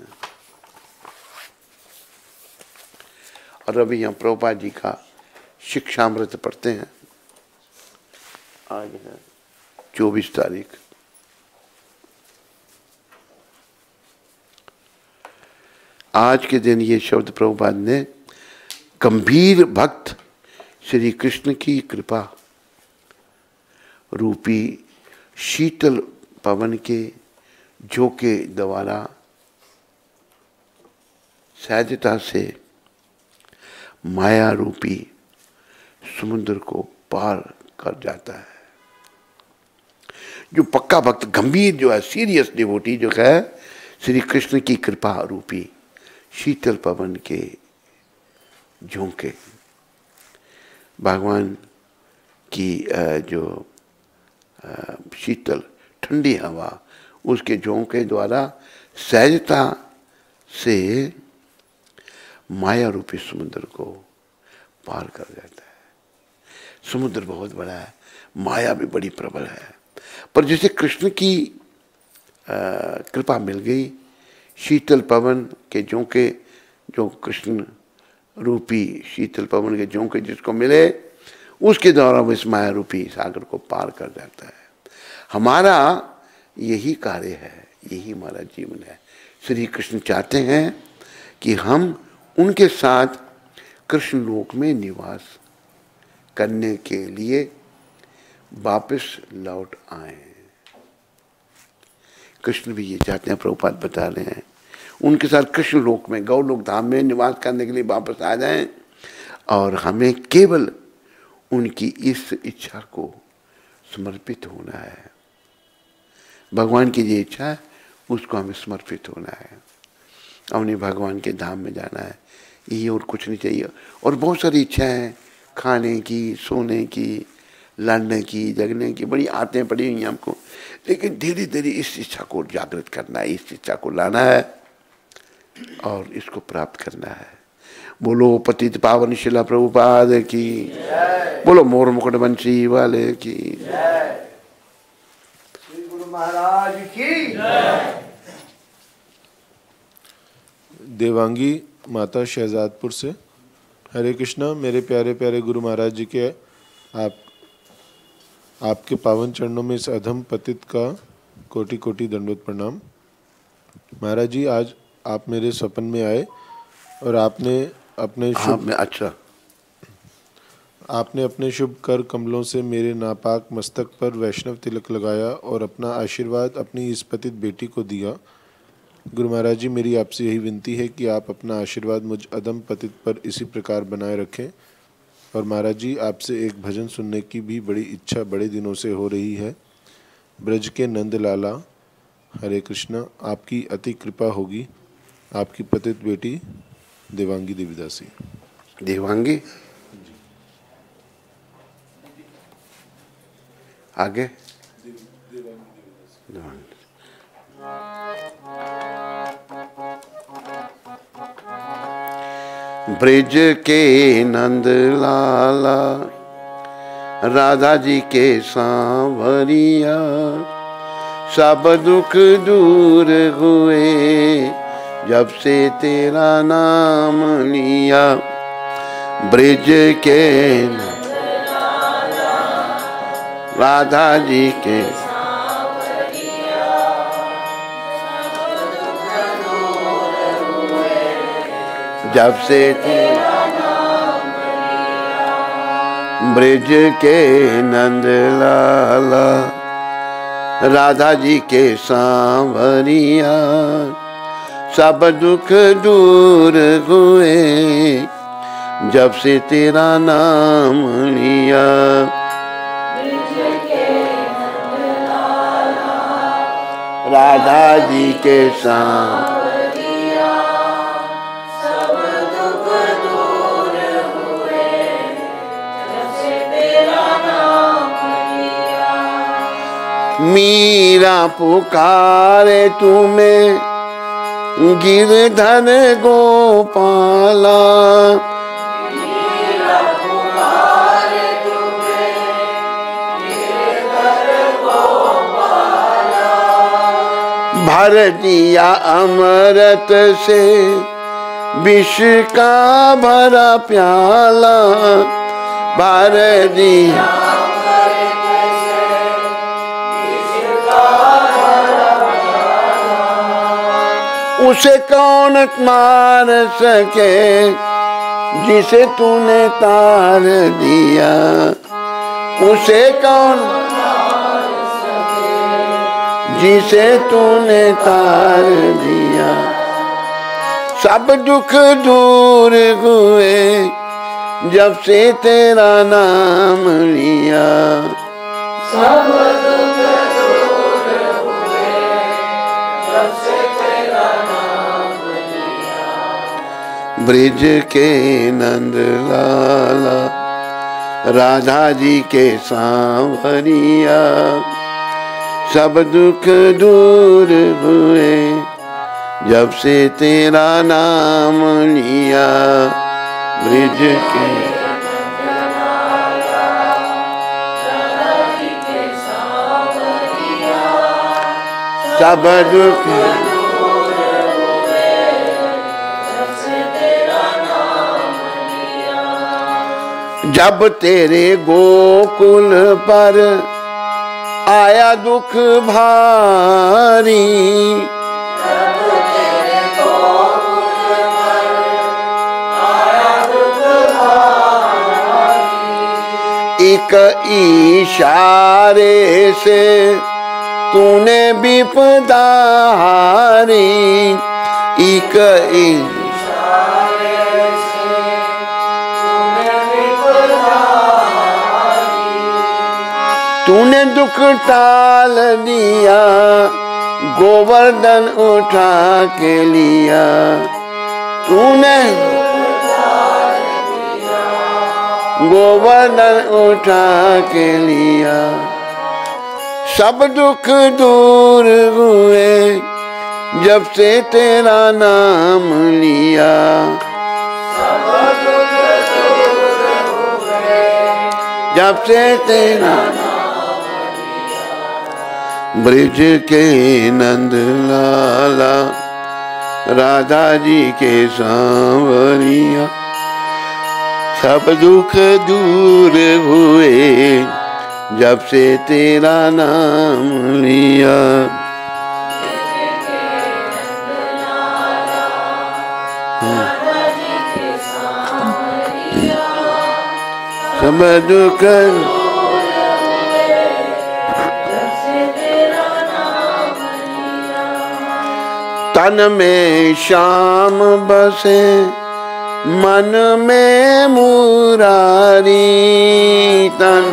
और अभी हम प्रभुपाद जी का शिक्षामृत पढ़ते हैं। आज है चौबीस तारीख। आज के दिन ये शब्द प्रभुपाद ने गंभीर भक्त श्री कृष्ण की कृपा रूपी शीतल पवन के झोंके द्वारा सहजता से माया रूपी समुद्र को पार कर जाता है। जो पक्का भक्त, गंभीर जो है, सीरियस डिवोटी जो है, श्री कृष्ण की कृपा रूपी शीतल पवन के झोंके, भगवान की जो शीतल ठंडी हवा, उसके झोंके द्वारा सहजता से माया रूपी समुद्र को पार कर जाता है। समुद्र बहुत बड़ा है, माया भी बड़ी प्रबल है, पर जैसे कृष्ण की कृपा मिल गई, शीतल पवन के झोंके, जो कृष्ण रूपी शीतल पवन के झोंके जिसको मिले, उसके द्वारा वो इस माया रूपी सागर को पार कर जाता है। हमारा यही कार्य है, यही हमारा जीवन है। श्री कृष्ण चाहते हैं कि हम उनके साथ कृष्ण लोक में निवास करने के लिए वापस लौट आए। कृष्ण भी ये चाहते हैं, प्रभुपाद बता रहे हैं, उनके साथ कृष्ण लोक में, गौलोक धाम में निवास करने के लिए वापस आ जाएं, और हमें केवल उनकी इस इच्छा को समर्पित होना है। भगवान की जो इच्छा है उसको हमें समर्पित होना है, अपने भगवान के धाम में जाना है, ये और कुछ नहीं चाहिए। और बहुत सारी इच्छाएं हैं, खाने की, सोने की, लड़ने की, जगने की, बड़ी आदतें पड़ी हुई हैं हमको, लेकिन धीरे धीरे इस इच्छा को जागृत करना है, इस इच्छा को लाना है और इसको प्राप्त करना है। बोलो पतित पावन शिला प्रभुपाद की, बोलो मोर मुकुट बंशी वाले की, श्री गुरु महाराज की। देवांगी माता शहजादपुर से, हरे कृष्णा। मेरे प्यारे प्यारे गुरु महाराज जी के आप आपके पावन चरणों में इस अधम पतित का कोटि कोटि दंडवत प्रणाम। महाराज जी, आज आप मेरे सपन में आए और आपने अपने हाँ शुभ मैं अच्छा आपने अपने शुभ कर कमलों से मेरे नापाक मस्तक पर वैष्णव तिलक लगाया और अपना आशीर्वाद अपनी इस पतित बेटी को दिया। गुरु महाराज जी, मेरी आपसे यही विनती है कि आप अपना आशीर्वाद मुझ अदम पतित पर इसी प्रकार बनाए रखें। और महाराज जी, आपसे एक भजन सुनने की भी बड़ी इच्छा बड़े दिनों से हो रही है। ब्रज के नंद लाला, हरे कृष्णा, आपकी अति कृपा होगी। आपकी पतित बेटी देवांगी देवीदासी। देवांगी आगे ब्रिज के नंद लाला, राधा जी के सांवरिया, सब दुख दूर हुए जब से तेरा नाम लिया। ब्रिज के राधा जी के जब से तेरा ब्रिज के नंद लाला, राधा जी के सांवरिया, सब दुख दूर हुए जब से तेरा नाम लिया। राधा जी के सांवरिया, सब दुख दूर हुए जब से तेरा नाम लिया। मीरा पुकारे तुम्हें गिरधर गोपाला, मीरा पुकारे तुम्हें गिरधर गोपाला, भर दिया अमृत से विष का भरा प्याला, भर दिया उसे कौन मार सके जिसे तूने तार दिया। उसे कौन मार सके जिसे तूने तार दिया। सब दुख दूर हुए जब से तेरा नाम लिया। सब दुख दूर हुए जब से तेरा नाम लिया। ब्रिज के नंद लाला, राधा जी के सांवरिया, सब दुख दूर हुए जब से तेरा नाम लिया। ब्रिज के सब दुख दूर हुए जब से तेरा नाम लिया। जब तेरे गोकुल पर आया दुख भारी, एक इशारे से तूने विपदा हारी। एक इशारे से तूने विपदा हारी। तूने दुख टाल दिया, गोवर्धन उठा के लिया। तूने गोवर्धन उठा के लिया। सब दुख दूर हुए जब से तेरा नाम लिया। सब दुख दूर हुए जब से तेरा नाम लिया। ब्रिज के नंद लाला, राधा जी के सांवरिया, सब दुख दूर हुए जब से तेरा नाम लिया। सब दुख तन में श्याम बसे मन में मुरारी तन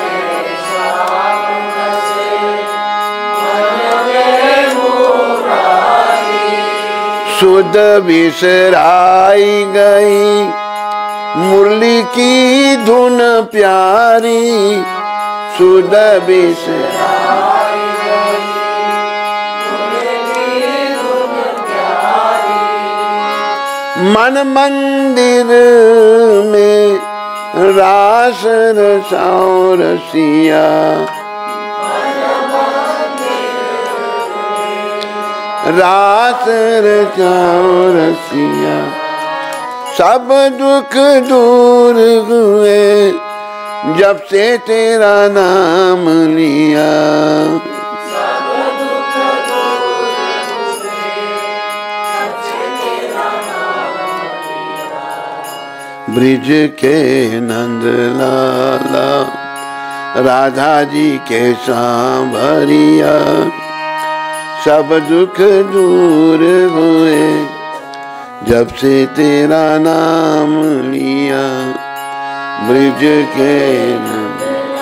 सुध बिसराई गई मुरली की धुन प्यारी सुध बिसराई गई मुरली की धुन प्यारी मन मंदिर में रास रसाओ रसिया रास रचाओ रसिया सब दुख दूर हुए जब से तेरा नाम लिया सब दुख दूर हुए जब से तेरा नाम लिया ब्रिज के नंद लाला राधा जी के सांवरिया सब दुख दूर हुए जब से तेरा नाम लिया ब्रिज के नंद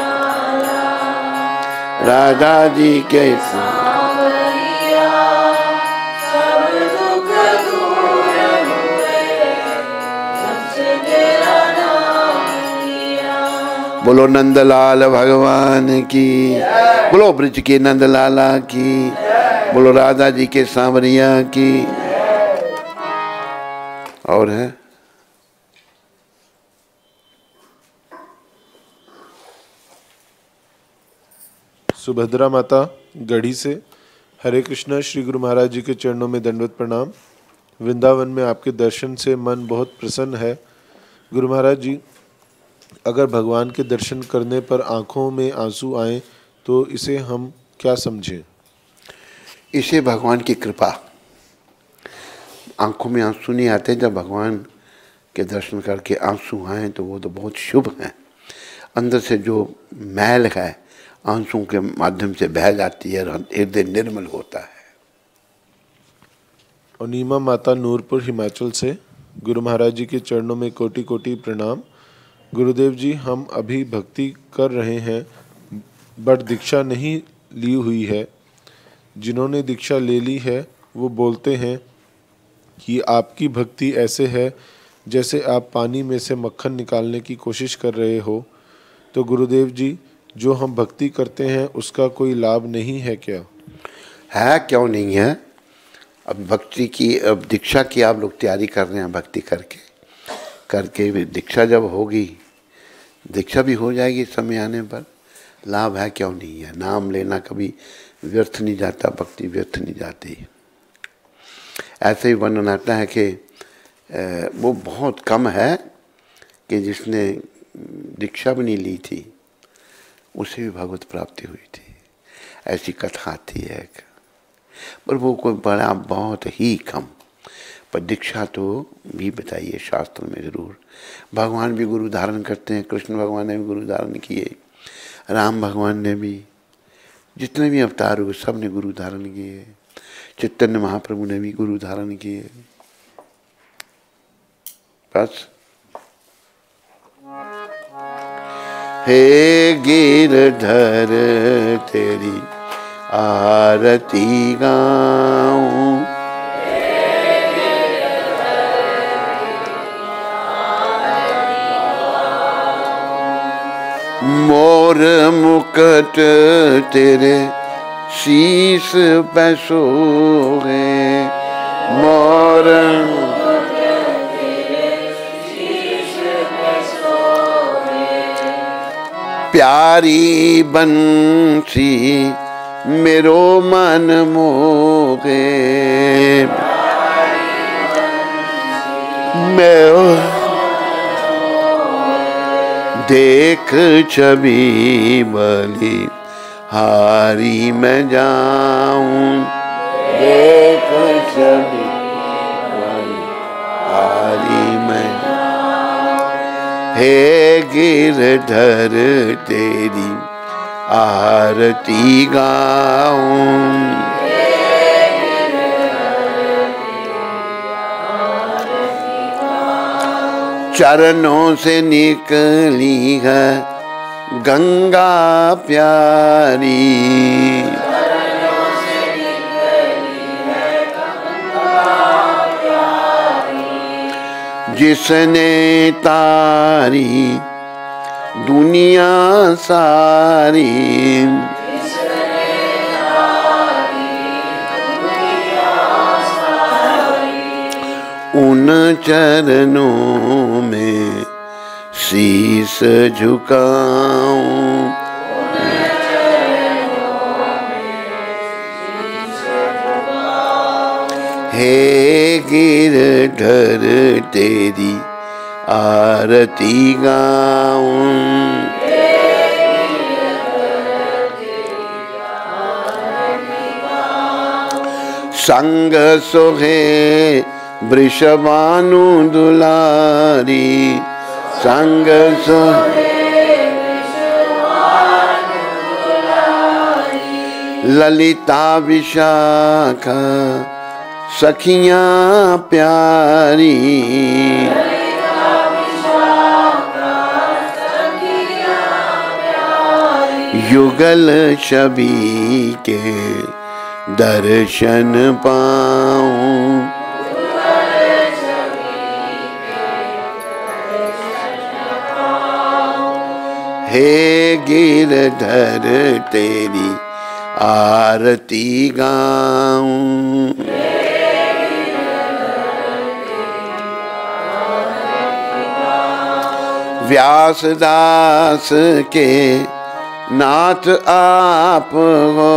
राधा जी के सांवरिया सब दुख दूर हुए जब से तेरा नाम लिया। बोलो नंदलाल भगवान की, बोलो ब्रिज के नंद लाला की, बोलो राधा जी के सांवरिया की। और है सुभद्रा माता गढ़ी से। हरे कृष्णा। श्री गुरु महाराज जी के चरणों में दंडवत प्रणाम। वृंदावन में आपके दर्शन से मन बहुत प्रसन्न है। गुरु महाराज जी, अगर भगवान के दर्शन करने पर आंखों में आंसू आए तो इसे हम क्या समझें? इसे भगवान की कृपा। आंखों में आंसू नहीं आते, जब भगवान के दर्शन करके आंसू आए तो वो तो बहुत शुभ है। अंदर से जो मैल है आंसू के माध्यम से बह जाती है और हृदय निर्मल होता है। अनीमा माता नूरपुर हिमाचल से। गुरु महाराज जी के चरणों में कोटि कोटि प्रणाम। गुरुदेव जी, हम अभी भक्ति कर रहे हैं बट दीक्षा नहीं ली हुई है। जिन्होंने दीक्षा ले ली है वो बोलते हैं कि आपकी भक्ति ऐसे है जैसे आप पानी में से मक्खन निकालने की कोशिश कर रहे हो। तो गुरुदेव जी, जो हम भक्ति करते हैं उसका कोई लाभ नहीं है क्या? है, क्यों नहीं है। अब भक्ति की, अब दीक्षा की आप लोग तैयारी कर रहे हैं, भक्ति करके करके भी दीक्षा जब होगी, दीक्षा भी हो जाएगी समय आने पर। लाभ है, क्यों नहीं है। नाम लेना कभी व्यर्थ नहीं जाता, भक्ति व्यर्थ नहीं जाती। ऐसे ही वर्णन आता है कि वो बहुत कम है कि जिसने दीक्षा भी नहीं ली थी उसे भी भगवत प्राप्ति हुई थी। ऐसी कथा आती है एक, पर वो कोई बड़ा बहुत ही कम। पर दीक्षा तो भी बताइए शास्त्र में ज़रूर। भगवान भी गुरु धारण करते हैं, कृष्ण भगवान ने भी गुरु धारण किए, राम भगवान ने भी, जितने भी अवतार हुए सब ने गुरु धारण किए, चैतन्य महाप्रभु ने भी गुरु धारण किए। बस हे गिरधर तेरी आरती गाऊं, मोर मुकुट तेरे शीस पे सोए, मोर प्यारी बंसी मेरो मन मोहे, मैं देख छवि बलि हारी मैं जाऊं, देख छवि बलि हारी मैं। हे गिरधर तेरी आरती गाऊं। चरणों से निकली है गंगा प्यारी, जिसने तारी दुनिया सारी, उन चरणों में शीस झुकाऊं। हे गिरधर तेरी आरती गाऊं। संग सोहे वृषभानु दुलारी, संग सोहे ललिता विशाखा सखियां प्यारी, युगल छवि के दर्शन पाऊं। हे गिरधर तेरी आरती गाऊं। व्यासदास के नाथ आप हो,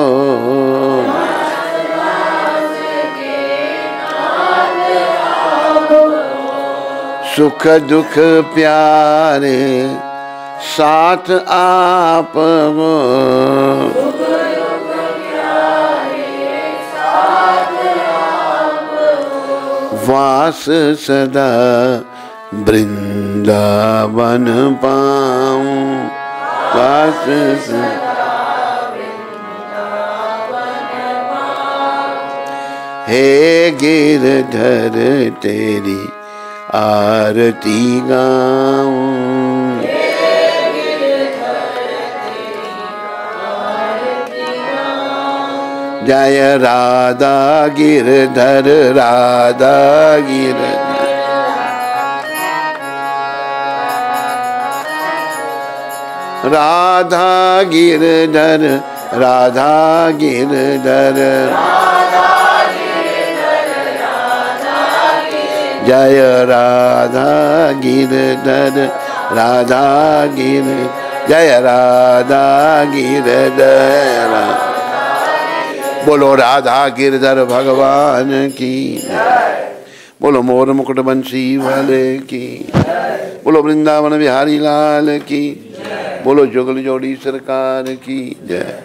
सुख दुख प्यारे साथ आप हो। वास सदा वृंदावन पाऊं, वास सदा। हे गिरधर तेरी आरती गाऊं। जय राधा गिरधर, राधा गिरधर, राधा गिरधर, राधा गिरधर, जय राधा गिरधर, राधा गिरधर, जय राधा गिरधर। बोलो राधा गिरधर भगवान की, बोलो मोर मुकुट बंसी वाले की, बोलो वृंदावन बिहारी लाल की, बोलो जुगल जोड़ी सरकार की जय।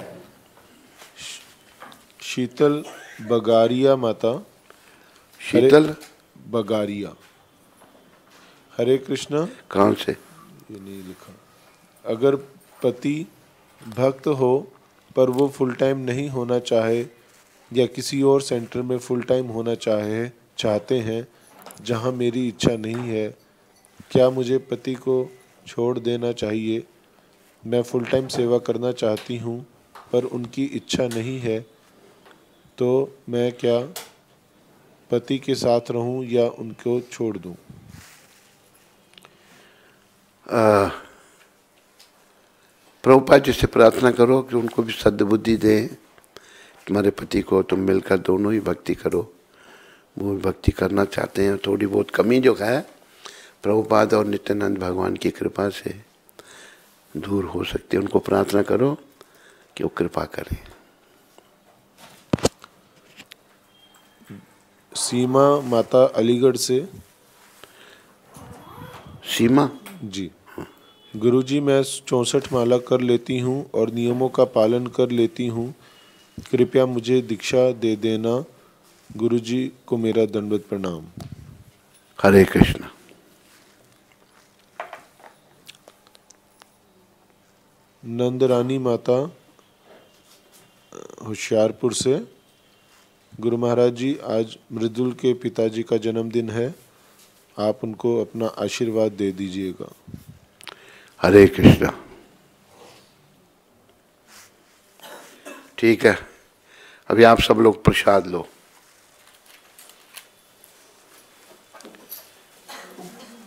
शीतल बगारिया माता, शीतल बगारिया, हरे कृष्णा। कहाँ से? ये नहीं लिखा। अगर पति भक्त हो पर वो फुल टाइम नहीं होना चाहे या किसी और सेंटर में फुल टाइम होना चाहे चाहते हैं जहां मेरी इच्छा नहीं है, क्या मुझे पति को छोड़ देना चाहिए? मैं फुल टाइम सेवा करना चाहती हूं पर उनकी इच्छा नहीं है, तो मैं क्या पति के साथ रहूं या उनको छोड़ दूं? प्रभुपाद जी से प्रार्थना करो कि उनको भी सद्बुद्धि दें। तुम्हारे पति को तुम मिलकर दोनों ही भक्ति करो, वो भी भक्ति करना चाहते हैं। थोड़ी बहुत कमी जो है प्रभुपाद और नित्यानंद भगवान की कृपा से दूर हो सकती है। उनको प्रार्थना करो कि वो कृपा करें। सीमा माता अलीगढ़ से। सीमा जी, गुरुजी मैं चौंसठ माला कर लेती हूँ और नियमों का पालन कर लेती हूँ, कृपया मुझे दीक्षा दे देना। गुरुजी को मेरा दंडवत प्रणाम। हरे कृष्ण। नंदरानी माता होशियारपुर से, गुरु महाराज जी आज मृदुल के पिताजी का जन्मदिन है, आप उनको अपना आशीर्वाद दे दीजिएगा। हरे कृष्णा। ठीक है, अभी आप सब लोग प्रसाद लो।